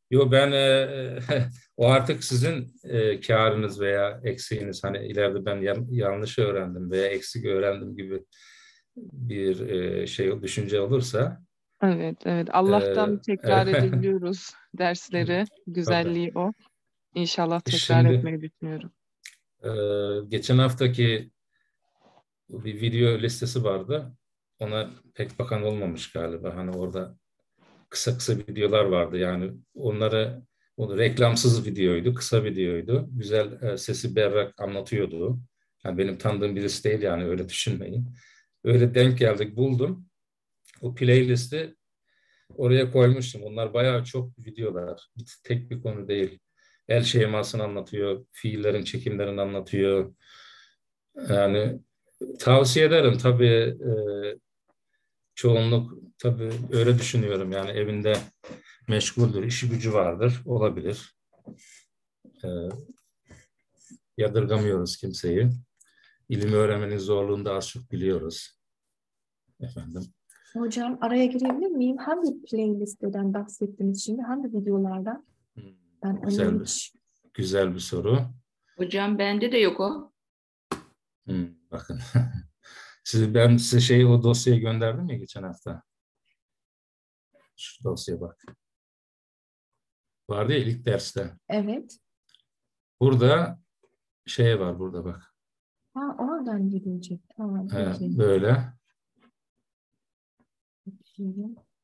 Yo ben e, o artık sizin e, kârınız veya eksiğiniz. Hani ileride ben yan- yanlış öğrendim veya eksik öğrendim gibi bir e, şey düşünce olursa Evet, evet. e, Allah'tan tekrar evet, edebiliyoruz dersleri. tabii. Güzelliği o. İnşallah tekrar Şimdi etmeyi düşünüyorum. e, geçen haftaki bir video listesi vardı. Ona pek bakan olmamış galiba. Hani orada kısa kısa videolar vardı. Yani onları onu reklamsız videoydu, kısa videoydu. Güzel e, sesi berrak anlatıyordu. Yani benim tanıdığım birisi değil yani öyle düşünmeyin. Öyle denk geldik, buldum. O playlisti oraya koymuştum. Onlar bayağı çok videolar. Tek bir konu değil. El şemasını anlatıyor, fiillerin çekimlerini anlatıyor. Yani tavsiye ederim tabii. e, Çoğunluk tabii öyle düşünüyorum. Yani evinde meşguldür, işi gücü vardır, olabilir. Ee, Yadırgamıyoruz kimseyi. İlim öğrenmenin zorluğunu da az çok biliyoruz. Efendim. Hocam araya girebilir miyim? Hangi playlisteden bahsettiniz şimdi? Hangi videolardan? Hmm, Ben onu Güzel bir, hiç... güzel bir soru. Hocam bende de yok o. Hmm, bakın. Siz, ben size şey o dosyayı gönderdim ya geçen hafta. Şu dosyaya bak. Vardı ya ilk derste. Evet. Burada şey var burada bak. Ha, oradan gidilecek. Tamam, Ee, peki. böyle. Şimdi.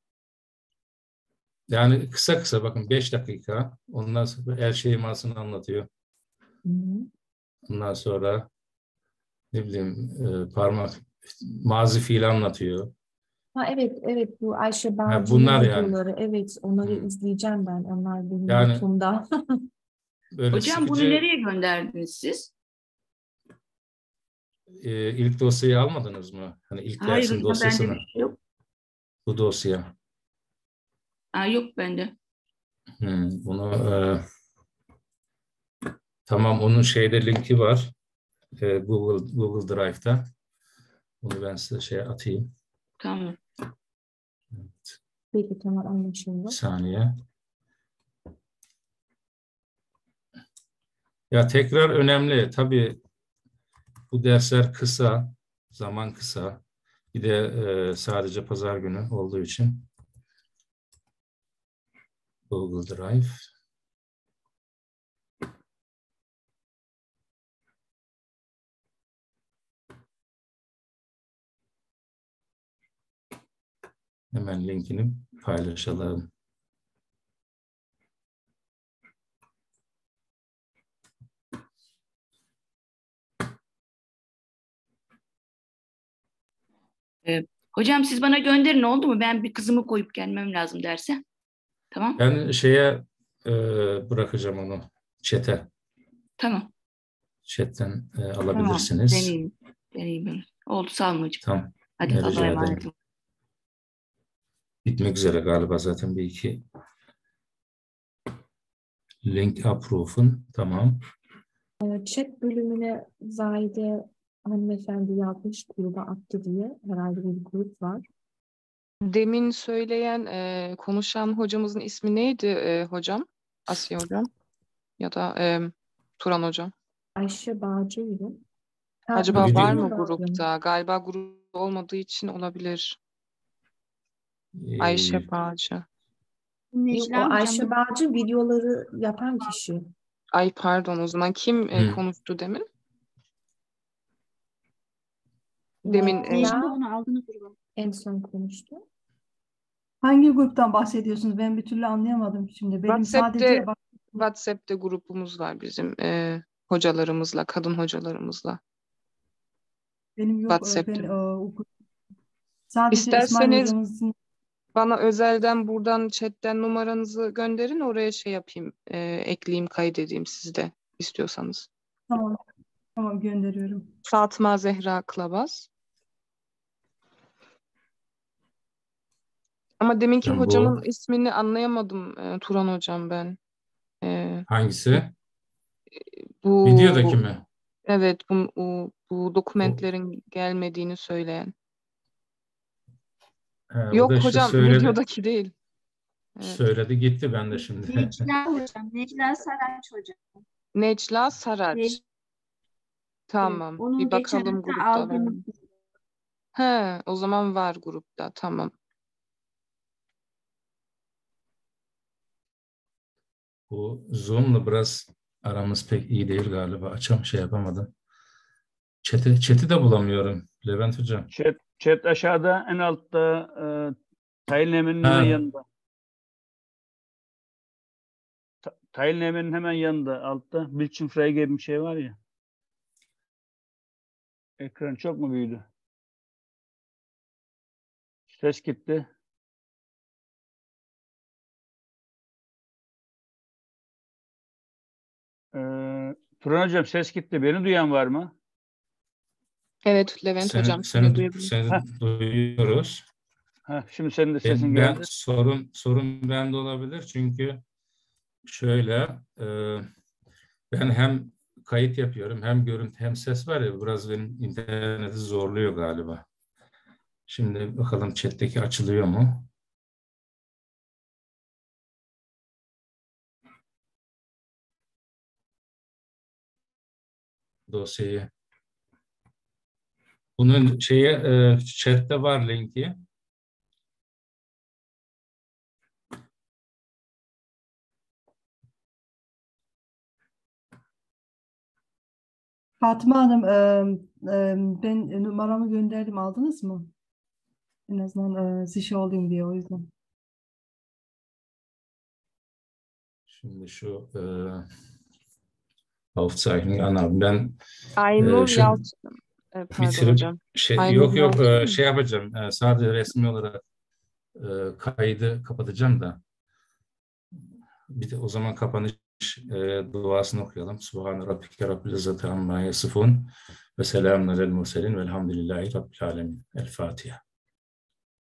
Yani kısa kısa bakın beş dakika. Ondan sonra her şeyi masını anlatıyor. Hı hı. Ondan sonra ne bileyim e, parmak mazi fiil anlatıyor. Ha, evet, evet, bu Ayşe Ha, Bağcı'nın bunlar yani. videoları. Evet, onları Hmm. izleyeceğim ben. Onlar benim Yani notumda. böyle Hocam bunu sıkıcı nereye gönderdiniz siz? e, ilk dosyayı almadınız mı? Hani ilk Hayır dersin hocam bende dosyasını. bir şey yok. Bu dosya. Aa, yok bende. Hmm, bunu e, tamam onun şeyde linki var. E, Google Google Drive'da. Bunu ben size şey atayım. Tamam. Peki, tamam, Bir anlaşıldı. saniye. Ya tekrar önemli. Tabii bu dersler kısa, zaman kısa. Bir de e, sadece pazar günü olduğu için Google Drive. Hemen linkini paylaşalım. Ee, hocam siz bana gönderin oldu mu? Ben bir kızımı koyup gelmem lazım derse. Tamam. Ben şeye e, bırakacağım onu. Chat'e. Tamam. Chat'ten e, Tamam. alabilirsiniz. Deneyeyim. Deneyeyim ben. Oldu sağ olun hocam. Tamam. Hadi E, Allah'a rica emanet ederim. olun. Bitmek üzere galiba zaten bir iki. Link approve'un. Tamam. Chat bölümüne Zahide hanımefendi yazmış, gruba attı diye. Herhalde bir grup var. Demin söyleyen, e, konuşan hocamızın ismi neydi e, hocam? Asiye hocam ya da e, Turan hocam. Ayşe Bağcı'ydı. Ha, Acaba var Video, mı Necla Bağcı. grupta? Galiba grup olmadığı için olabilir. e, Ayşe Bağcı. Yok, o Necla Ayşe hocam. Bağcı videoları yapan kişi. Ay pardon, o zaman kim e, hı. konuştu demin? Demin e, Necla Necla onu aldığını gruba. en son konuştu. Hangi gruptan bahsediyorsunuz? Ben bir türlü anlayamadım şimdi. Benim WhatsApp'te sadece bak, WhatsApp'te grubumuz var bizim e, hocalarımızla, kadın hocalarımızla. benim yok. Ben WhatsApp'te. e, o grup- sadece İsmail İsterseniz hocamızın bana özelden buradan chatten numaranızı gönderin, oraya şey yapayım, e, ekleyeyim, kaydedeyim sizde istiyorsanız. tamam tamam gönderiyorum. Fatma Zehra Kılabaz. Ama deminki Ben hocamın bu ismini anlayamadım e, Turan hocam ben. E, hangisi? bu Videodaki mi? evet bu, bu, bu O, dokumentlerin gelmediğini söyleyen. he, o da Yok işte hocam, söyledi. videodaki değil. Evet. Söyledi gitti ben de şimdi. Necla hocam. Necla Saraç hocam. Necla Saraç. Ne- Tamam. Onun Bir geçen bakalım hafta grupta var aldığımız mı? He, o zaman var grupta. Tamam. Bu Zoom'la biraz aramız pek iyi değil galiba. Açam şey yapamadım. Chat'i, chat'i de bulamıyorum Levent Hocam. Chat, chat aşağıda en altta e, Tailname'nin hemen Ha, yanında. Ta- Tailname'nin hemen yanında altta Bildschirmfrei gibi bir şey var ya. Ekran çok mu büyüdü? Ses gitti. Ee, Turan Hocam ses gitti. Beni duyan var mı? Evet Levent seni, hocam seni, seni du- duyabilirim. seni Heh, duyuyoruz. heh, şimdi senin de sesin Ben, ben geldi. sorun sorun bende olabilir çünkü şöyle e, ben hem kayıt yapıyorum hem görüntü hem ses var ya biraz benim interneti zorluyor galiba. Şimdi bakalım chat'teki açılıyor mu? Dosyayı. Bunun şeye e, chat'te var linki. Fatma Hanım, e, e, ben numaramı gönderdim. Aldınız mı? En azından e, size olayım diye o yüzden. Şimdi şu e, Aufzeichnung anladım. Ben Aynur e, şu Yalçın. E, pardon bitirip hocam. şey Aynur yok yok Yalçın e, mı? şey yapacağım. E, sadece resmi olarak e, kaydı kapatacağım da bir de o zaman kapanış e, duasını okuyalım. Subhan rabbike rabbil izzati amma yasifun ve selamun alel murselin velhamdülillahi rabbil alemin. El Fatiha.